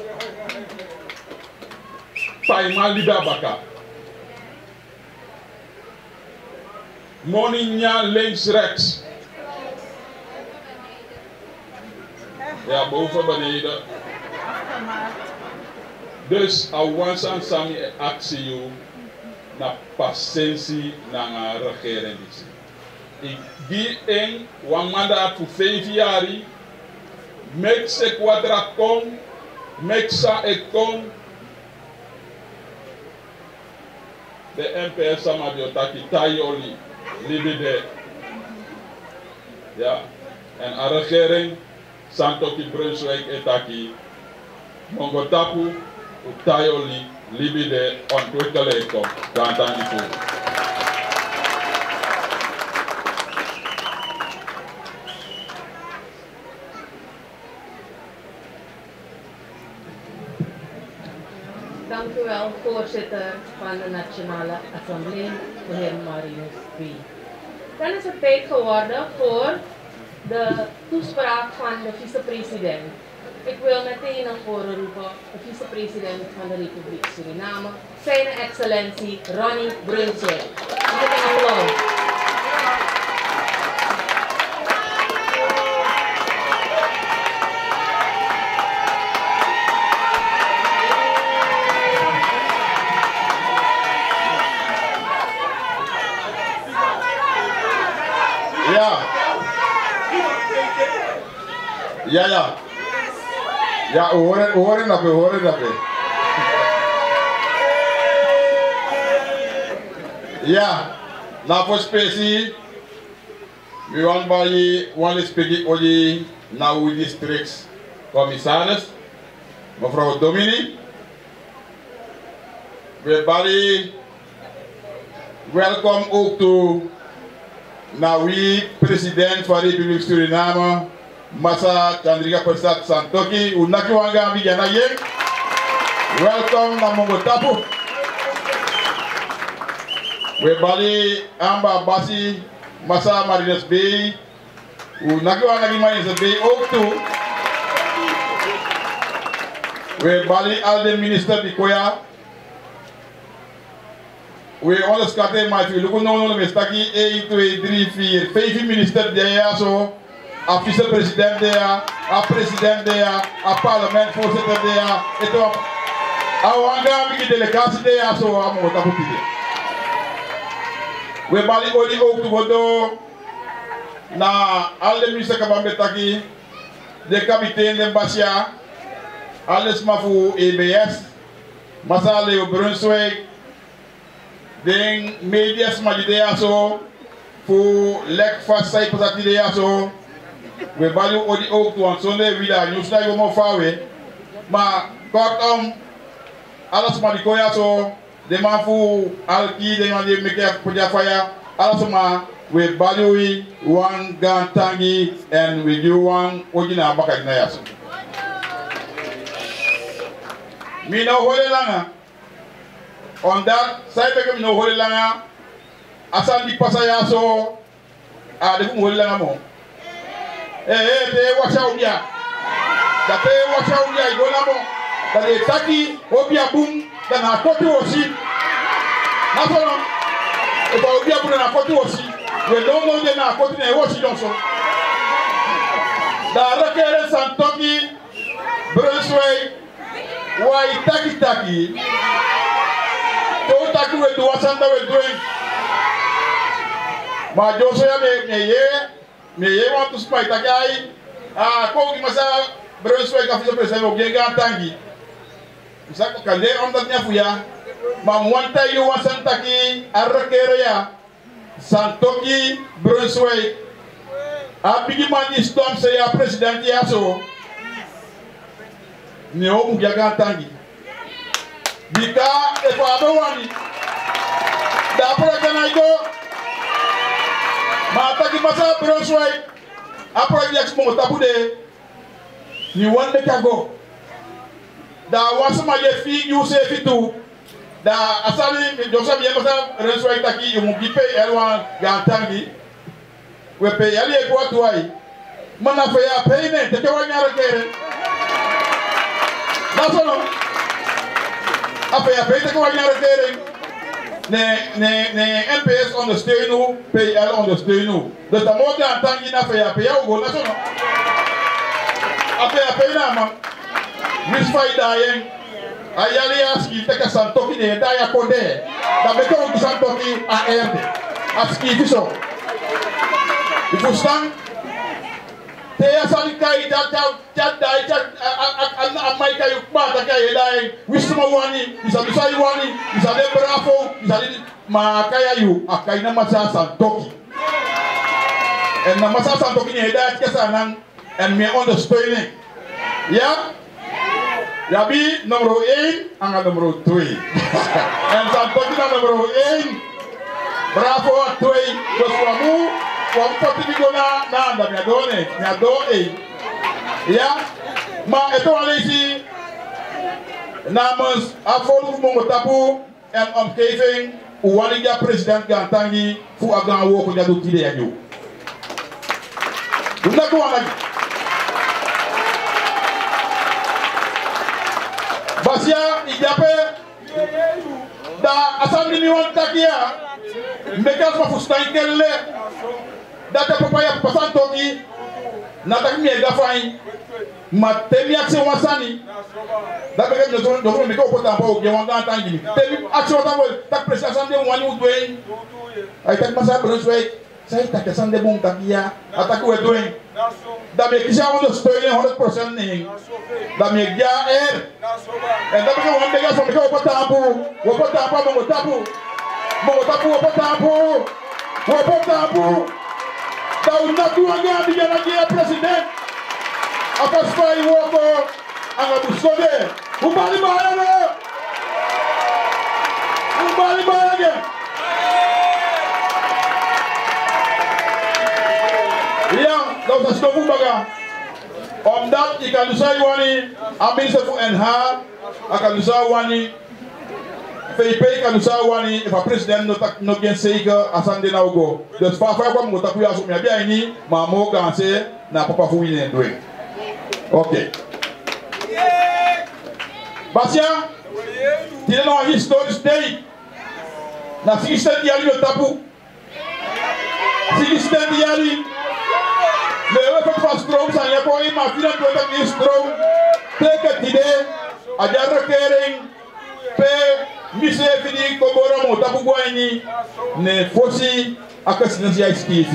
paima liba baka. Moninja links rechts. Ja, boven beneden. Dus awansan sami actie na patiëntie na regering. Ik die een mandaat voor 5 jaar. Mek se kwadra kom, mek sa e kom. De NPS samabiotaki tayoli libide. Ja, en a regering Santoki Brunswijk etaki Mongotapu Utayoli Libide ontwikkeling Gantangi Fu. Dank u wel, voorzitter van de Nationale Assemblée, de heer Marius B. Dan is het tijd geworden voor de toespraak van de vicepresident. Ik wil meteen naar voren roepen de vicepresident van de Republiek Suriname, zijn excellentie Ronnie Brunswijk. Met een applaus. Ja, horen dat. Ja, na voor specie, we want bij one speaking olie na uw districtscommissaris, mevrouw Domini. We bali welkom ook toe naar wie president van de Republiek Suriname. Massa Chandrika Persat Santoki, Unaki Wanga Vigana Yek. Welcome na Mongotapu. We bali Amba Basi, Massa Marines Bay, Unaki Wanga Marines Bay ook toe. We bali al de minister di Koya. We onderschatten maar we lukken nog een staki 1, 2, 3, 4, 5 minister die ja zo. A vice-president daar, a president daar, a parlementvoorzitter daar. Het was een delegatie daar zo aan moet dat we bali oli ook te worden na alle ministers kabambetaki, de kapitein de Basia, alles maar voor EBS, Massa Leo Brunswijk, de media's maar die daar zo voor lek vast zij pas die daar zo. We value odi ook toe aan zonde vida nieuws daar gewoon fawe, maar kortom alles maar die koya zo de man voor alki de man die meke poja faya alles maar we value one gantangi and we do one ojina bakaj na yaso. Mi no hole langa on that side beke mi no hole langa asan di pasa yaso a de hole langa mo. Te wacha ubia. Da te wacha ubia igona mo. Da de taki obia boom da na koti osi. Na sono. E ba obia boom na koti osi. We don't know de na koti na osi don so. Da rakere Santoki Brunswijk wai taki. To taki we do wasanda we doing. Ma joso ya me ye want to spite takai ko ki masa Brunswijk afisa president o genga tangi misa ko kale on dat nya fuya ma wanta yo wasan taki arrekere ya Santoki Brunswijk a bigi man di storm se ya president ya so ne o mu genga tangi bika e ko abawani da pro go Mata ki masa Brunswijk approach next Mongotapu de ni wande kago da wasuma je fi you say fitu da asali Joseph ye masa Brunswijk taki yumu gipe elwa gantangi we pe yali e kwa tuai mana fe ya peine te ke wanyara kere nasono ape ya peine te ke wanyara kere ne NPS ondersteunen, PL ondersteunen. Dus dat moet je aan tangi na VAP ook nationaal. APAP na man, misfai dayen. Ayali aski teka Santoki ne daya konde. Da beto ki Santoki a erde. Aski fiso. Ifustan te asali kai dai amai kai ukbata kai dai wisma wani isabisai wani isade brafo isade makaya yu akaina masa Santoki en na masa Santoki ne dai kesa nan en meer ondersteuning. Ja? Ja, wie nummer 1 en nummer 2. En dan tot je nummer 1. Bravo, 2. Dus voor moe, voor potje na, dat me adone. Me adone. Ja? Maar het is alleen zie namens Afolo Mongotapu en omgeving Uwaniga president Gantangi voor Afghan Woko dat doet idee aan jou. Doe dat gewoon aan. Basia, ik heb da assemblée ni wan takia megas ma fustain kelle da ta papaya pasan toki na tak mi ga fain ma temi action wasani da be ke no me ko pota po ge wan dan tangi temi action ta tak president assemblée wani udwe ay tak masa brunswijk sai tak assemblée bum takia atak we doen da me kisha on steunen 100% ning da me ja en dat betekent dat we gaan van de tapu, we tapu. Dat we naartoe gaan die gaan president. Als wij worden aan het beschouwen, hoe bali balen? Hoe bali balen? Ja, dat is toch goed baga. Omdat ik kan dus zeggen, minister voor NH, ik kan dus zeggen, VP kan dus zeggen, if a president no geen zeker, asande na ugo. Dus papa kwam moet tapu ya so me bia ni, maar mo kan se na papa fu wi ne doing. Okay. Basia, tira no historic day. Na 60 yali no tapu. 60 yali. Le hebben van stroom zijn je kon iemand 24 uur stroom. Teken het idee. Als je regering pe missie vini koboro mo tapu guaini ne fosi akasinasi ya skifi.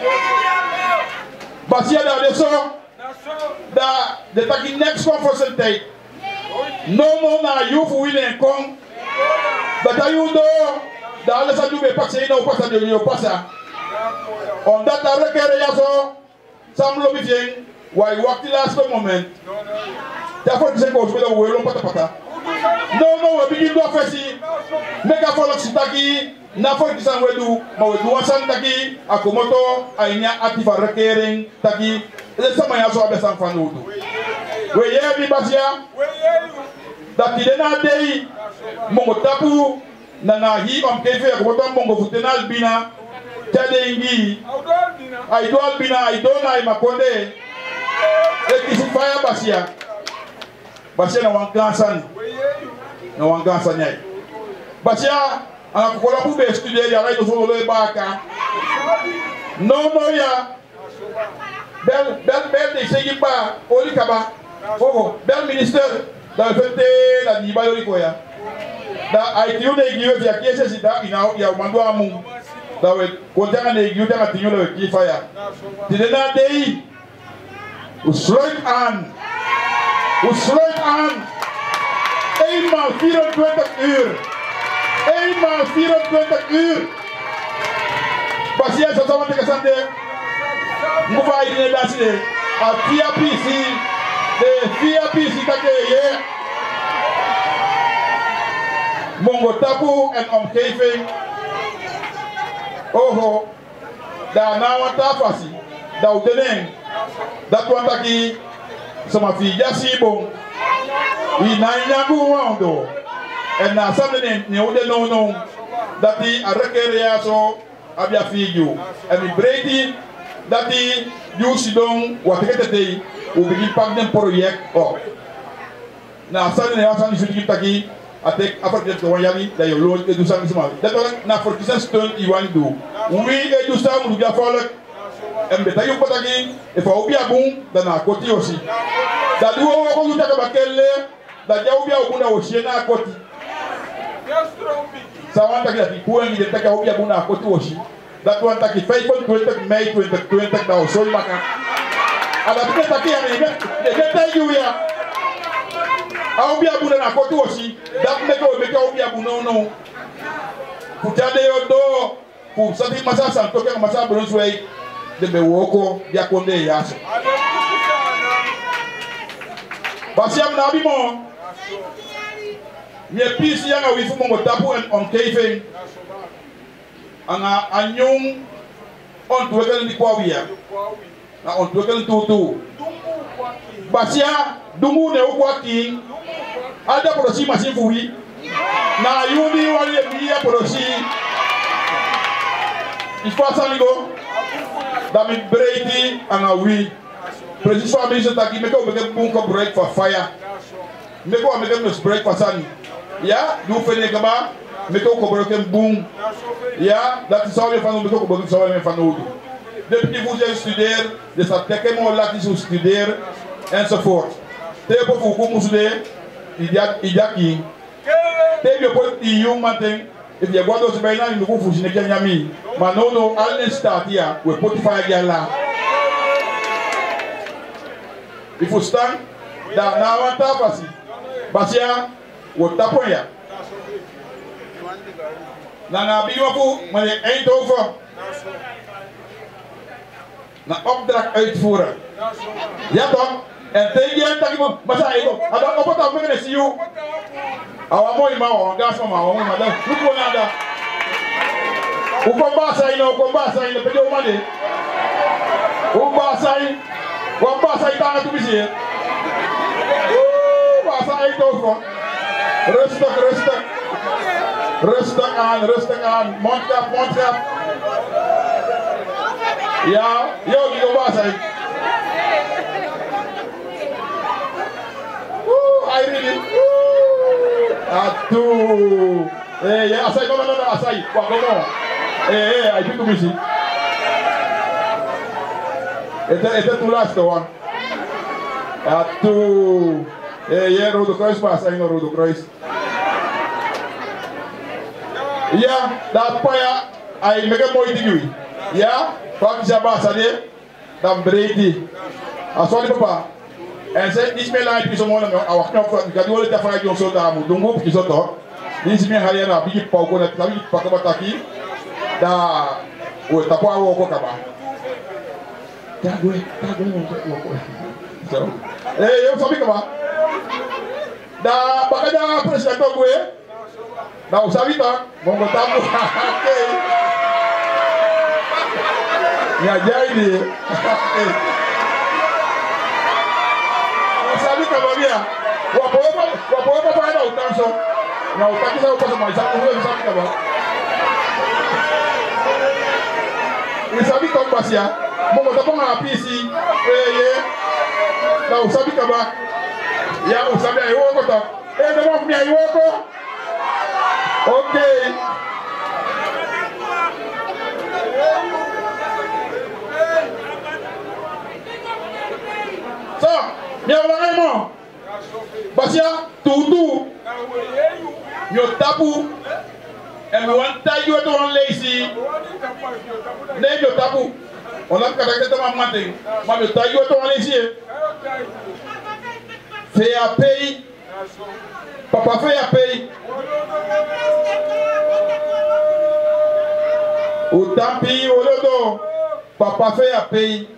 Basia da deso da de taki next conference tijd. No mo na youth willing kom. Dat ayudo da alles adu be pakse ina opasa de yo pasa. Omdat da regering ya so Sam lobby bien, why walk the last moment. Therefore, the second hospital will pata pata. No, we begin to office. Make a follow sitaki. Na for this we do, but we do one taki. Akomoto, ainya active recurring taki. Let's say my house will be some fun to do. We hear the basia. That the na day, Mongotapu, na hi kefe akomoto Mongo futenal bina. Tade ingi Aidol bina Aidona imakonde ekisi fire basia na wangansan yai basia anakukola bube studio ya radio solo le baka no ya bel de segiba oli kaba bel minister da fete la diba yori koya da ITU de giyo ya kiese sita ina ya mando amu da we kontanga ne giyo tanga tinyo le ki fire tidena dei usloit aan eenmaal 24 uur Basia sa sama teka sande nguva ine dasile a PAPC take ye Mongotapu en omgeving oho da na wanta fasi da udeneng dat wanta ki sama fi jasi bon ina nyangu wando en na samne ne ude no dat die arekeria so abia fiyu en mi breedi dat die yusi don watekete dei u bigi pak den project o na samne ne asan judi taki atek afak de wanyali da yo lo edu sang sama dat na for kisen stone I wan do wi edu sang mu ga folak en betayu pataki e fa obi abun da na koti osi da duwo ko utaka bakelle da jawbi abun da osi na koti sawanta ki ati kuengi de taka obi abun na koti osi that one taki 5 May 2020 da osoi maka ada bita taki ya ne beta yuya obi abun na koti osi that make obi abun no kutade yodo ku sati masa santo ke masa bronzway de bewoko ya konde yaso Basiam nabi mo. Mie pisi yang awi fu mo tapu en on keifeng. Anga anyong on tuwekel di kwawia. Na on tuwekel tutu. Basia dungu ne ukwa king. Ada porosi masin fuhi. Na yuni wali biya porosi. Ifasa nigo. Dami breiti anga wi. Precies van mensen dat ik me bunker break for fire. Me ko me nos break for sun. Ja, doe fene kaba. Me ko break boom. Ja, dat is alweer van me ko break zo van nodig. Depuis que vous studeren, dus dat teken mo laten zo studeren enzovoort. Tebo fu ko musude, idaki. Tebo po di human thing. If you go to Spain, you go for Kenya me. Maar no, all start here. We put fire gala. If you stand, da na wanta basia, we tapo ya. Na biwa fu, maar Eindhoven. Na opdracht uitvoeren. Ja toch? En tegen je dat je masa ego. Ada op het afmerken is you. Awa mooi ma wa gas ma wa mooi ma da. Hoe kon nada? Hoe kon basa ino pe do mande. Hoe basa ino. Wat basa ino tanga tu bisi. Basa ino voor. Rustig aan. Mondkap. Ja, yo die basa ino. I really. Atu. Ya asai no asai. Wa como. I pick up misi. Este tu last one. Atu. Rodo Kruis pas ai no Rodo Kruis. Ja, dat paya ai mega mooi dingui. Ja, pak jaba sade. Dan breedi. Aswali papa. En ze is meer lang is om aan de knop van de kadole te vragen om zo te doen. Doen we zo toch? Dit is meer halen na bigi pauko na tabi pakken wat taki. Da, we tapo awo ko kaba. Tagoe woko. Zo. Yo sabi kaba. Da baka da president goe. Da usabi ta, mongo tapo. Ya jaidi. Sabi kababia wapo papa na utanso na utakisa upasa maisha huyo sabi kaba usabi kombasia mongo taponga apisi na usabi kaba ya usabi ayoko ta demo mia ayoko okay so Mia wala mo. Basia tutu. Yo tapu. And we want you to one lazy. Name your tapu. On a caractère de ma matin. Ma me taille to one lazy. Fais à payer. Papa fait à payer. Au tampi au lodo. Papa fait à payer.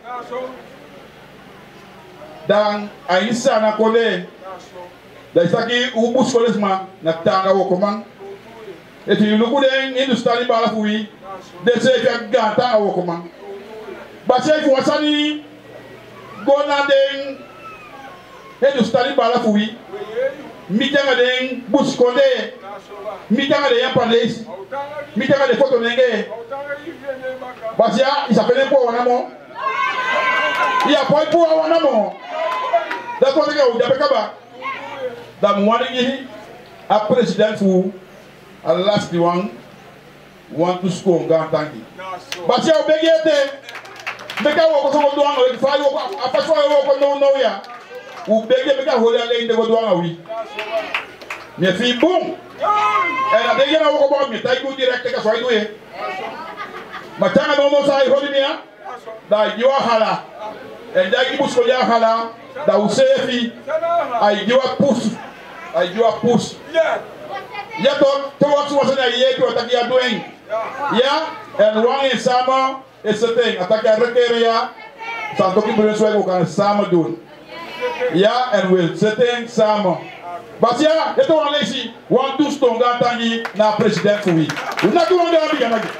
Dan aisa na kole da isaki ubus kolesma na tanga wokoman eti luku den industry bala fuwi de se ka gata wokoman ba se fu wasani gona den industry bala fuwi mitanga den bus kole mitanga de yapales mitanga de photo nenge ba se isa pele po wanamo ya po wanamo that's what they go. That morning, a president who, a last one, want to score Gantangi. But you beg it, make a walk on the one with 5 after 5 walk on no ya. Who beg it, make a whole lane they go down a week. Me feel boom. And I think I walk about me, take you direct, take a right way. Matanga don't know say holding me that you are hala. And that you must go hala. That will say if I do a push. Yeah. Yeah, towards what's in a year to what you are doing. Yeah, and one in summer is a thing. Attack a area. Santoki Brunswick can summer do. Ja, en we zitten samen. Basia, het is al eens, want toen stond dat tangi naar president voor wie. Hoe dat doen we daar bij gaan?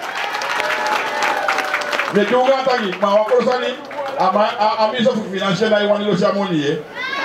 Met doen we tangi, maar wat kost dat niet? Minister voor Financiën, hij want niet money.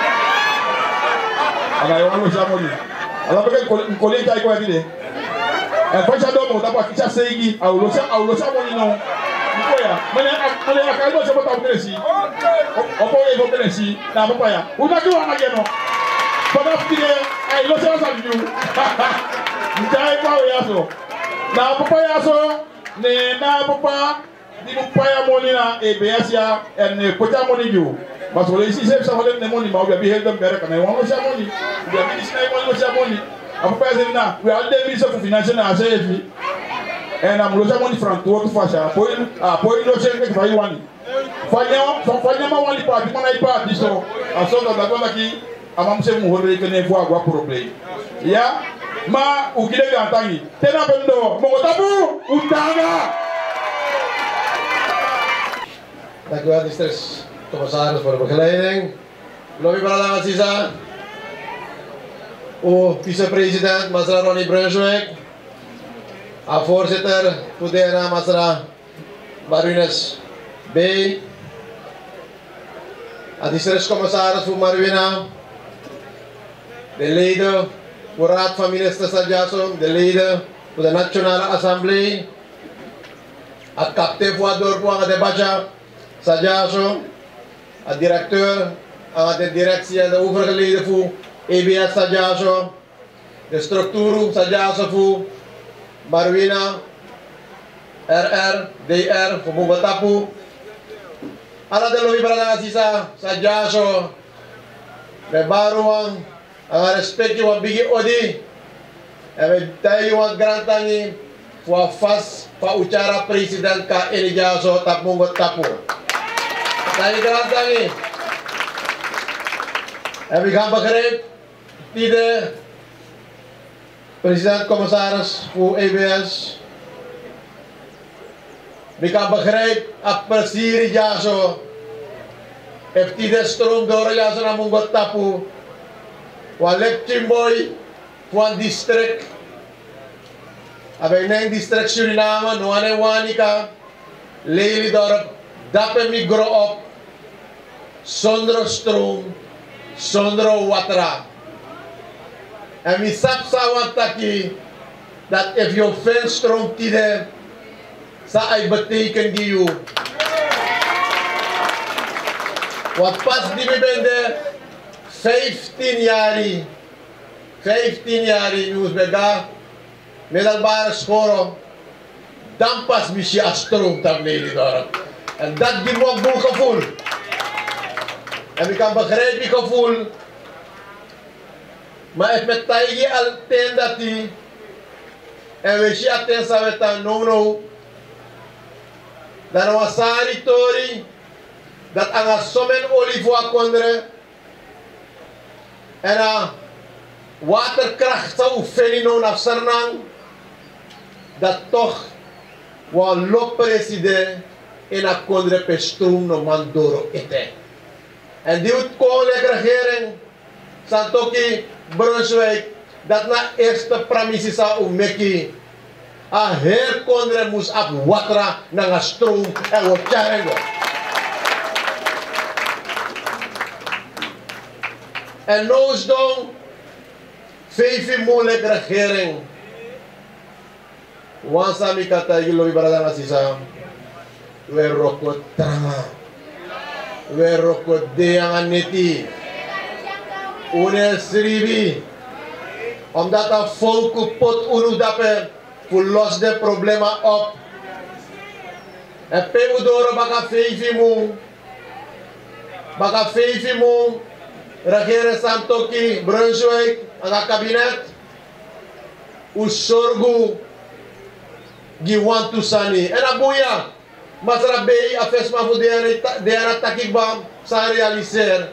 Hij want niet money. Alors que un collègue qui a dit, et quand j'ai donné mon d'abord qui s'est ségi, à l'ocha money non. Nikoya, mais la calme c'est pas ta ici. On peut évoquer ici, na papa ya. Où n'a que on a gagné non. Pendant que ai l'ocha ça du. N'tai pas ya so. Na papa ya so, ne na papa di papa ya money na EBS ya en kota money du. Parce que ici c'est ça va donner money, mais on va bien help better quand on l'ocha money. We are minister l'ocha money. Après ça na, we are the minister for financial na CFI. And I'm losing money from two fashion. Point no change for you one. Fanya ma wani party, mana party so. Aso da dona ki, amam se mu hore ke ne vo agwa problem. Ya, ma ukile ga tangi. Tena bendo, mo tabu utanga. Dank u wel, commissaris, voor de begeleiding. Lobby Brada Sisa. O vicepresident Masra Ronnie Brunswijk. Voorzitter Pudera Masra Maruines B. Districtscommissaris voor Maruina. De leden voor Raad van Ministers Sadjaso. De leden voor de Nationale Assemblée. Het kapitein voor het dorp aan de Baja Sadjaso. Het directeur aan de directie en de overige leden voor EBS Sadjaso. De structuur Sadjaso voor Maruina, RR, DR, voor Mungatapu. Alla de lobi brada sisa Sadjaso. De baruang ang respect yung bigi odi. E tayo ang grantangi voor fast pa ucara president ka Elijaso tap Mungatapu. Tayo grantangi. En we gaan begrijpen, de president-commissaris voor EBS. We gaan begrijpen, dat precies Jaso heeft die de stroom door Jaso naar Mungatapu. Wat Lepchimboy voor een district. Abang district Suriname, Noane Wanika, Lely dorp, dapat mi grow up zonder stroom. Zonder water. En we sapsawan taki dat if je veel stroom tide, sa ay betekent die you. Wat pas die me bende 15 jaar nu bega middelbare school, dan pas mis je als stroom tak Lely dorp. En dat geeft me een goed gevoel. En ik kan begrijpen die gevoel, maar het met taigi al ten dat die, en we zien dat ten samen dan no, dan was sari tori, dat aan somen olivo akondre, en waterkracht zou felino naar Sernang, dat toch wel lop president in akondre pestroom no mandoro ete. En die koninklijke regering, Santoki, Brunswijk, dat na eerste premisse zou umeki, a herkondre moest af watra na stroom en op charengo. En noos dong, 5 moeilijke regering. Wansami kata yilo ibaradang asisa, we rokot tranga. We rokode ang neti. Une sribi. Omdat dat volk pot unu dape voor los de problema op. En pe udoro baka feifi mu. Regeren Santoki, Brunswijk, ang kabinet. Usorgu. Giwantu sani. En abuya. Masra Bay afesma fu de takikba sa realiser.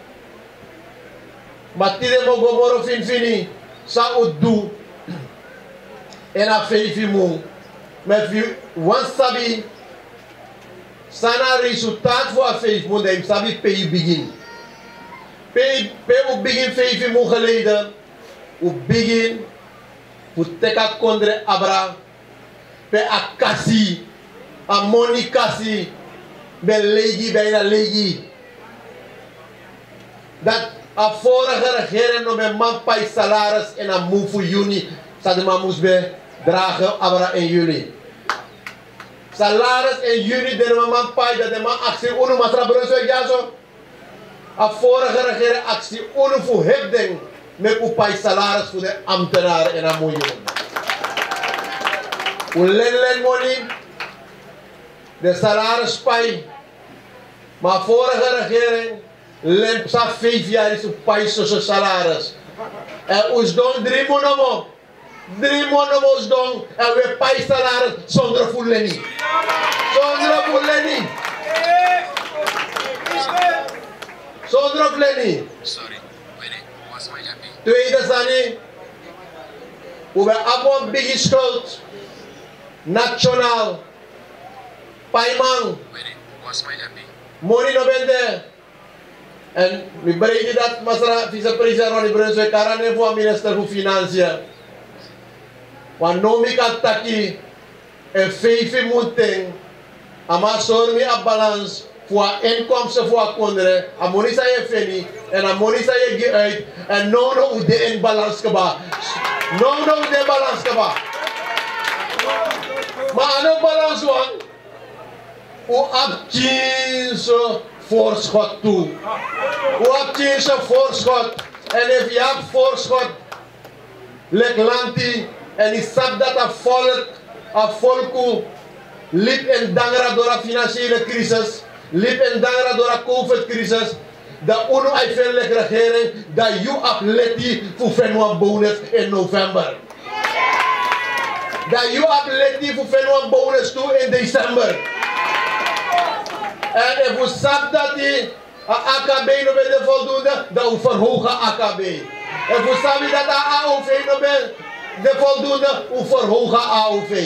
Matide mo gomoro finfini sa uddu. En a feifi mu. Met vi wan sabi sana resultaat fu a feif mu de sabi pay begin. Pe begin 5 jaar geleden, u begin voor teka kondre abra, pe akasi, amonikasi, be legi bijna legi. Dat a vorige regering nog met man pai salaris en een move voor juni, zodat de man moest be dragen abra in juli. Salaris in juni de man pai dat de man actie unu masra brozo ja zo. A vorige regering actie unu voor hebding met u pai salaris voor de ambtenaren en een miljoen. U len money, de salaris pai, maar vorige regering len sa 5 jaar is u pai social salaris. En ons don 3 monomo. 3 monomos don en we pai salaris zonder fuleni. Zonder fuleni. Zonder fuleni. Sorry, was my happy. Tweede sani, we hebben big schuld, nationaal, paimang, Was my happy. money no bende. En we bereiden dat masra vice-president Ronnie Brunswijk karane voor minister voor Financiën. Want nomi kan taki en 5 moeten, ama sormi a balans voor inkomsten voor kinderen, a monisa je feni en a monisa je ge uit en no u de in balans kaba. No u de balans kaba. Maar ano balans wan, u abkinse voorschot toe. U abkinse voorschot en if je hebt voorschot, lek lanti en ik snap dat a volku liep en dangra door de financiële crisis, liep en dangra door de COVID-crisis, dat UNO uiteindelijk regering dat you atleti voor een bonus in november. Dat you atleti voor een bonus toe in december. En if we snap dat die AKB nog bij de voldoende, dat we verhogen AKB. En we snap dat de AOV nog bij de voldoende, we verhogen AOV.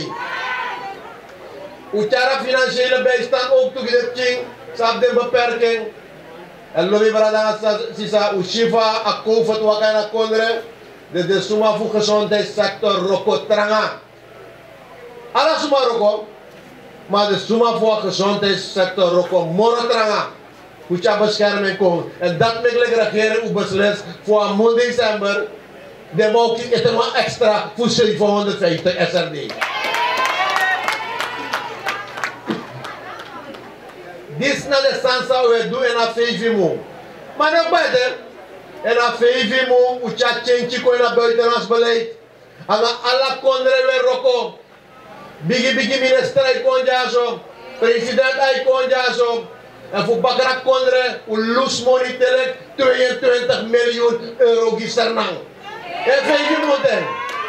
Ucara financiële bijstand ook toegezet, zat de beperking. En lobby brada sisa ushifa a COVID wakana kondre, de suma voor gezondheidssector roko tranga. Alla suma roko, maar de suma voor gezondheidssector roko moro tranga. Ucha bescherming komt. En dat megelijk regering u beslist voor een maand december. De moki is er maar extra voor 750 SRD. Dit is naar de sansa we doen in een 5 moe. Maar nog beter, in een 5 moe, u chat change ko in een buitenlands beleid. En alle kondre weer roko. Bigi minister ay konjaso, president ay konjaso. En voor bakrak kondre, u loose money telek 22 miljoen euro gisernang. En 5 moe.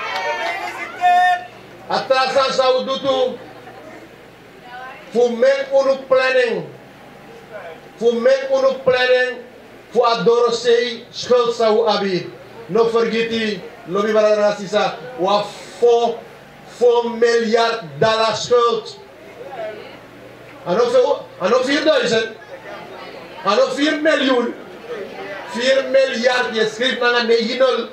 Atrasan zou doen voor men unu planning. Voor men unu planning voor adorosei schuld zou abi. No forget die lobby barana sisa wa 4 miljard dollar schuld. Ano 4000. Ano 4 miljoen. 4 miljard je schrijft naar een neginol.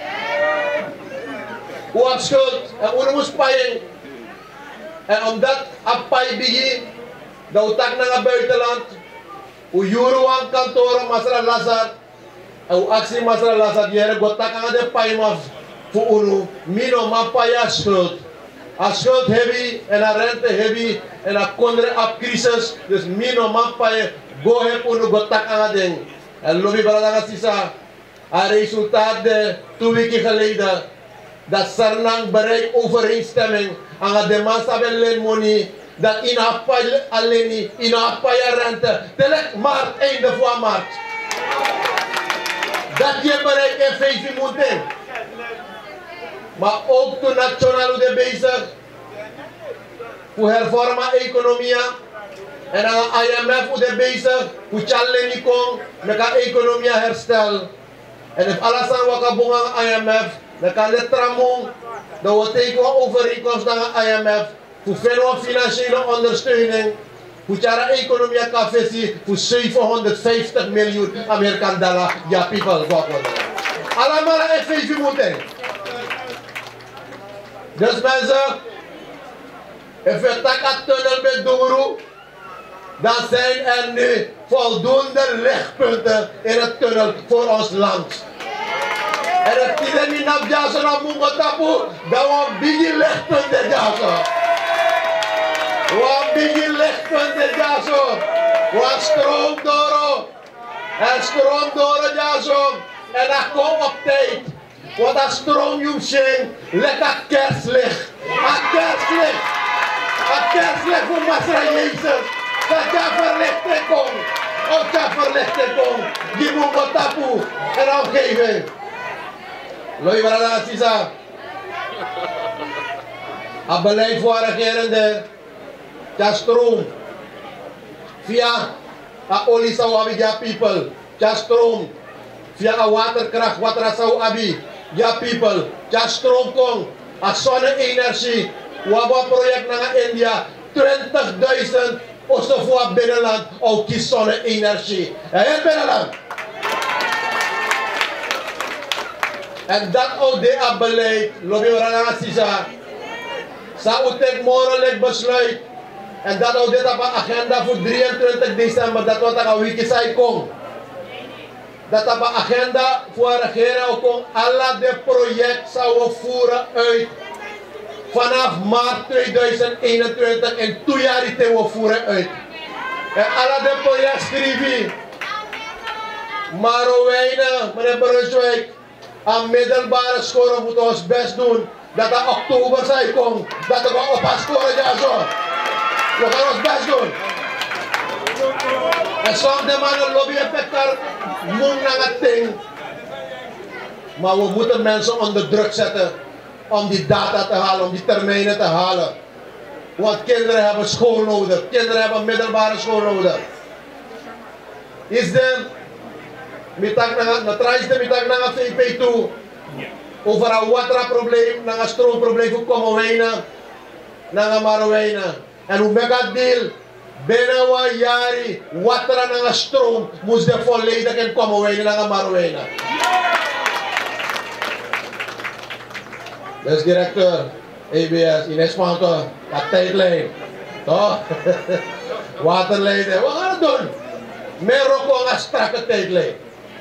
U hebt schuld en u moet paaien. En omdat een paai begint, dat u tak naar het buitenland, u juro aan kantoor Masra Lazar, en u actie Masra Lazar, jere go tak aan de paai maar voor u, mino ma paai schuld. A schuld heavy en a rente heavy en a kondre op crisis, dus mino ma paai go heb u go tak aan ding. En lobby baradanga sisa, a resultaat de 2 weken geleden, dat Sarnang bereikt overeenstemming aan de demandsabel leen money dat in haar paai alleen in haar paai rente telek maart einde van maart. Dat je bereikt in 5 minuten. Maar ook de nationale de bezig voor hervormen economie en aan IMF de bezig voor challenge kom met de economie herstel. En if alles aan wakabonga IMF dan kan de tramon, dat we tekenen overeenkomst naar de IMF voor financiële ondersteuning Puchara economia kafesi voor 750 miljoen Amerikaan dollar. Ja, people, allemaal FVV moeten. Dus mensen, als we een tunnel met Doeroe, dan zijn er nu voldoende lichtpunten in het tunnel voor ons land. En het is niet naar Jason en Mungotapu, dan wordt biggie lichtpunten Jason. Wat biggie lichtpunten Jason. Wat stroomdoro. En stroomdoro Jason. En dat komt op tijd. Want dat stroomjumsing lekker kerstlicht. Een kerstlicht. Een kerstlicht voor Masra Jezus. Dat je verlichting komt. Of je verlichting komt. Die Mungotapu en de omgeving. Looi maar Sisa. Het beleid voor de regerende. Ja stroom. Via a olie zou abi ja people. Ja stroom. Via a waterkracht, water zou abi. Ja people. Ja stroom kom. A zonne-energie. Waba project naar India. 20.000 osso voor binnenland. Ook kies zonne-energie. En binnenland. En dat ook de beleid, lobby Sisa. Zou ik morgen besluit. En dat ook dit op een agenda voor 23 december, dat wat er een week is komt. Dat op een agenda voor de regering ook komt. Alle de project zouden voeren uit. Vanaf maart 2021 en 2 jaar die we voeren uit. En alle de project schrijven. Marowijnen, meneer Brunswijk. Aan middelbare scholen moeten we ons best doen. Dat er oktober zijn komt. Dat we op haar scoren ja zo. We gaan ons best doen. En soms de mannen lobby effecten moet naar het ding. Maar we moeten mensen onder druk zetten. Om die data te halen, om die termijnen te halen. Want kinderen hebben school nodig. Kinderen hebben middelbare school nodig. Is de mitak na VP toe over een waterprobleem, een stroomprobleem voor Kommerwijnen, naar Marowijnen. En hoe met dat deal, binnen een jaar, water en stroom moest de volledig in Kommerwijnen naar Marowijnen. Dus directeur, EBS, Ines Panto, dat tijdlijn. Toch? Waterleiding, wat gaan we doen? Meer ook een strakke tijdlijn.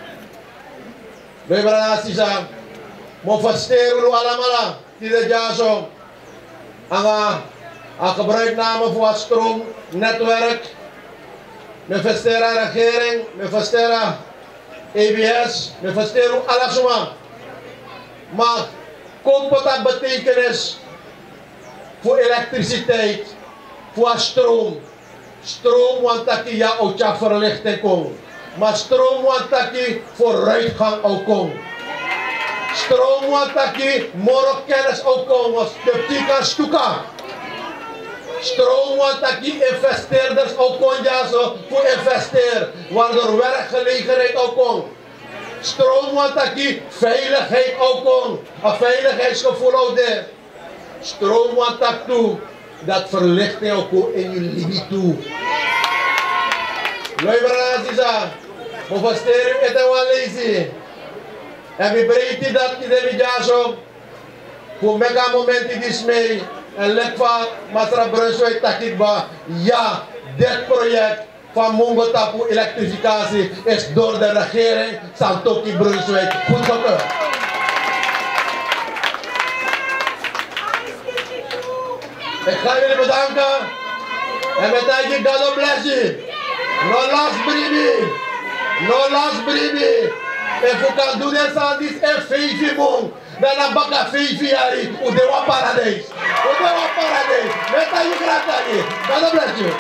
We hebben mo versteren allemaal die de jaso aan gebruikname voor het stroomnetwerk. We versteren regering, we versteren EBS, we versteren alles maar. Maar komt dat betekenis voor elektriciteit, voor stroom. Stroom want dat je ja ook ja verlichting komt. Maar stroom want dat je vooruitgang ook komt. Stroom want dat je morgen kennis ook komt. De tika stuka. Stroom want dat je investeerders ook komt. Ja zo voor investeren. Waardoor werkgelegenheid ook komt. Stroom want dat je veiligheid ook komt. Een veiligheidsgevoel ook daar. Stroom want dat toe. Dat verlichting ook in je liefde toe. Luisteraars is dat. We versteren het wel lezen. En we brengen dat in de video. Voor mega momenten die smee. En let van Masra Brunswijk takitba. Ja, dit project van Mungotapu elektrificatie is door de regering Santoki Brunswijk goedgekeurd. Ik ga jullie bedanken. En met dat je God bless you. No last bribi. No last bribi. If you can do this on this F5 mong. Dan een baka 5 jaar. Udewa paradise. Udewa paradise. Met dat je graag kan je. God bless you.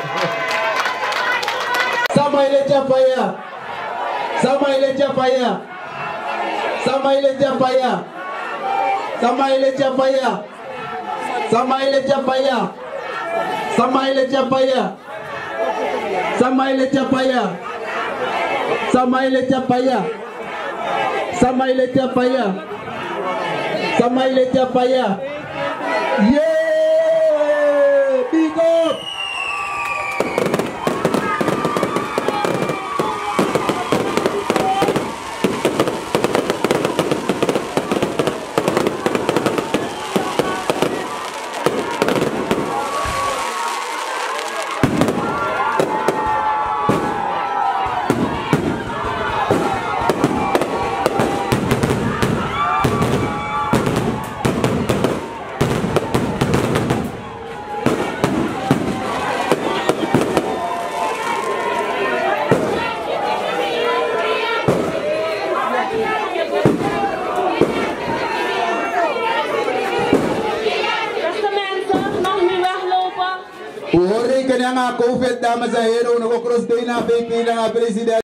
Samaile Japaya. Samaile Japaya. Samaile Japaya. Samaile Japaya. Samaile Japaya. Samaile Japaya. Samaile Japaya. Samaile Japaya. Samaile Japaya. Samaile Japaya. Yeah! Big up! Nanga COVID, dames en heren, we nog cross de na VP, na president.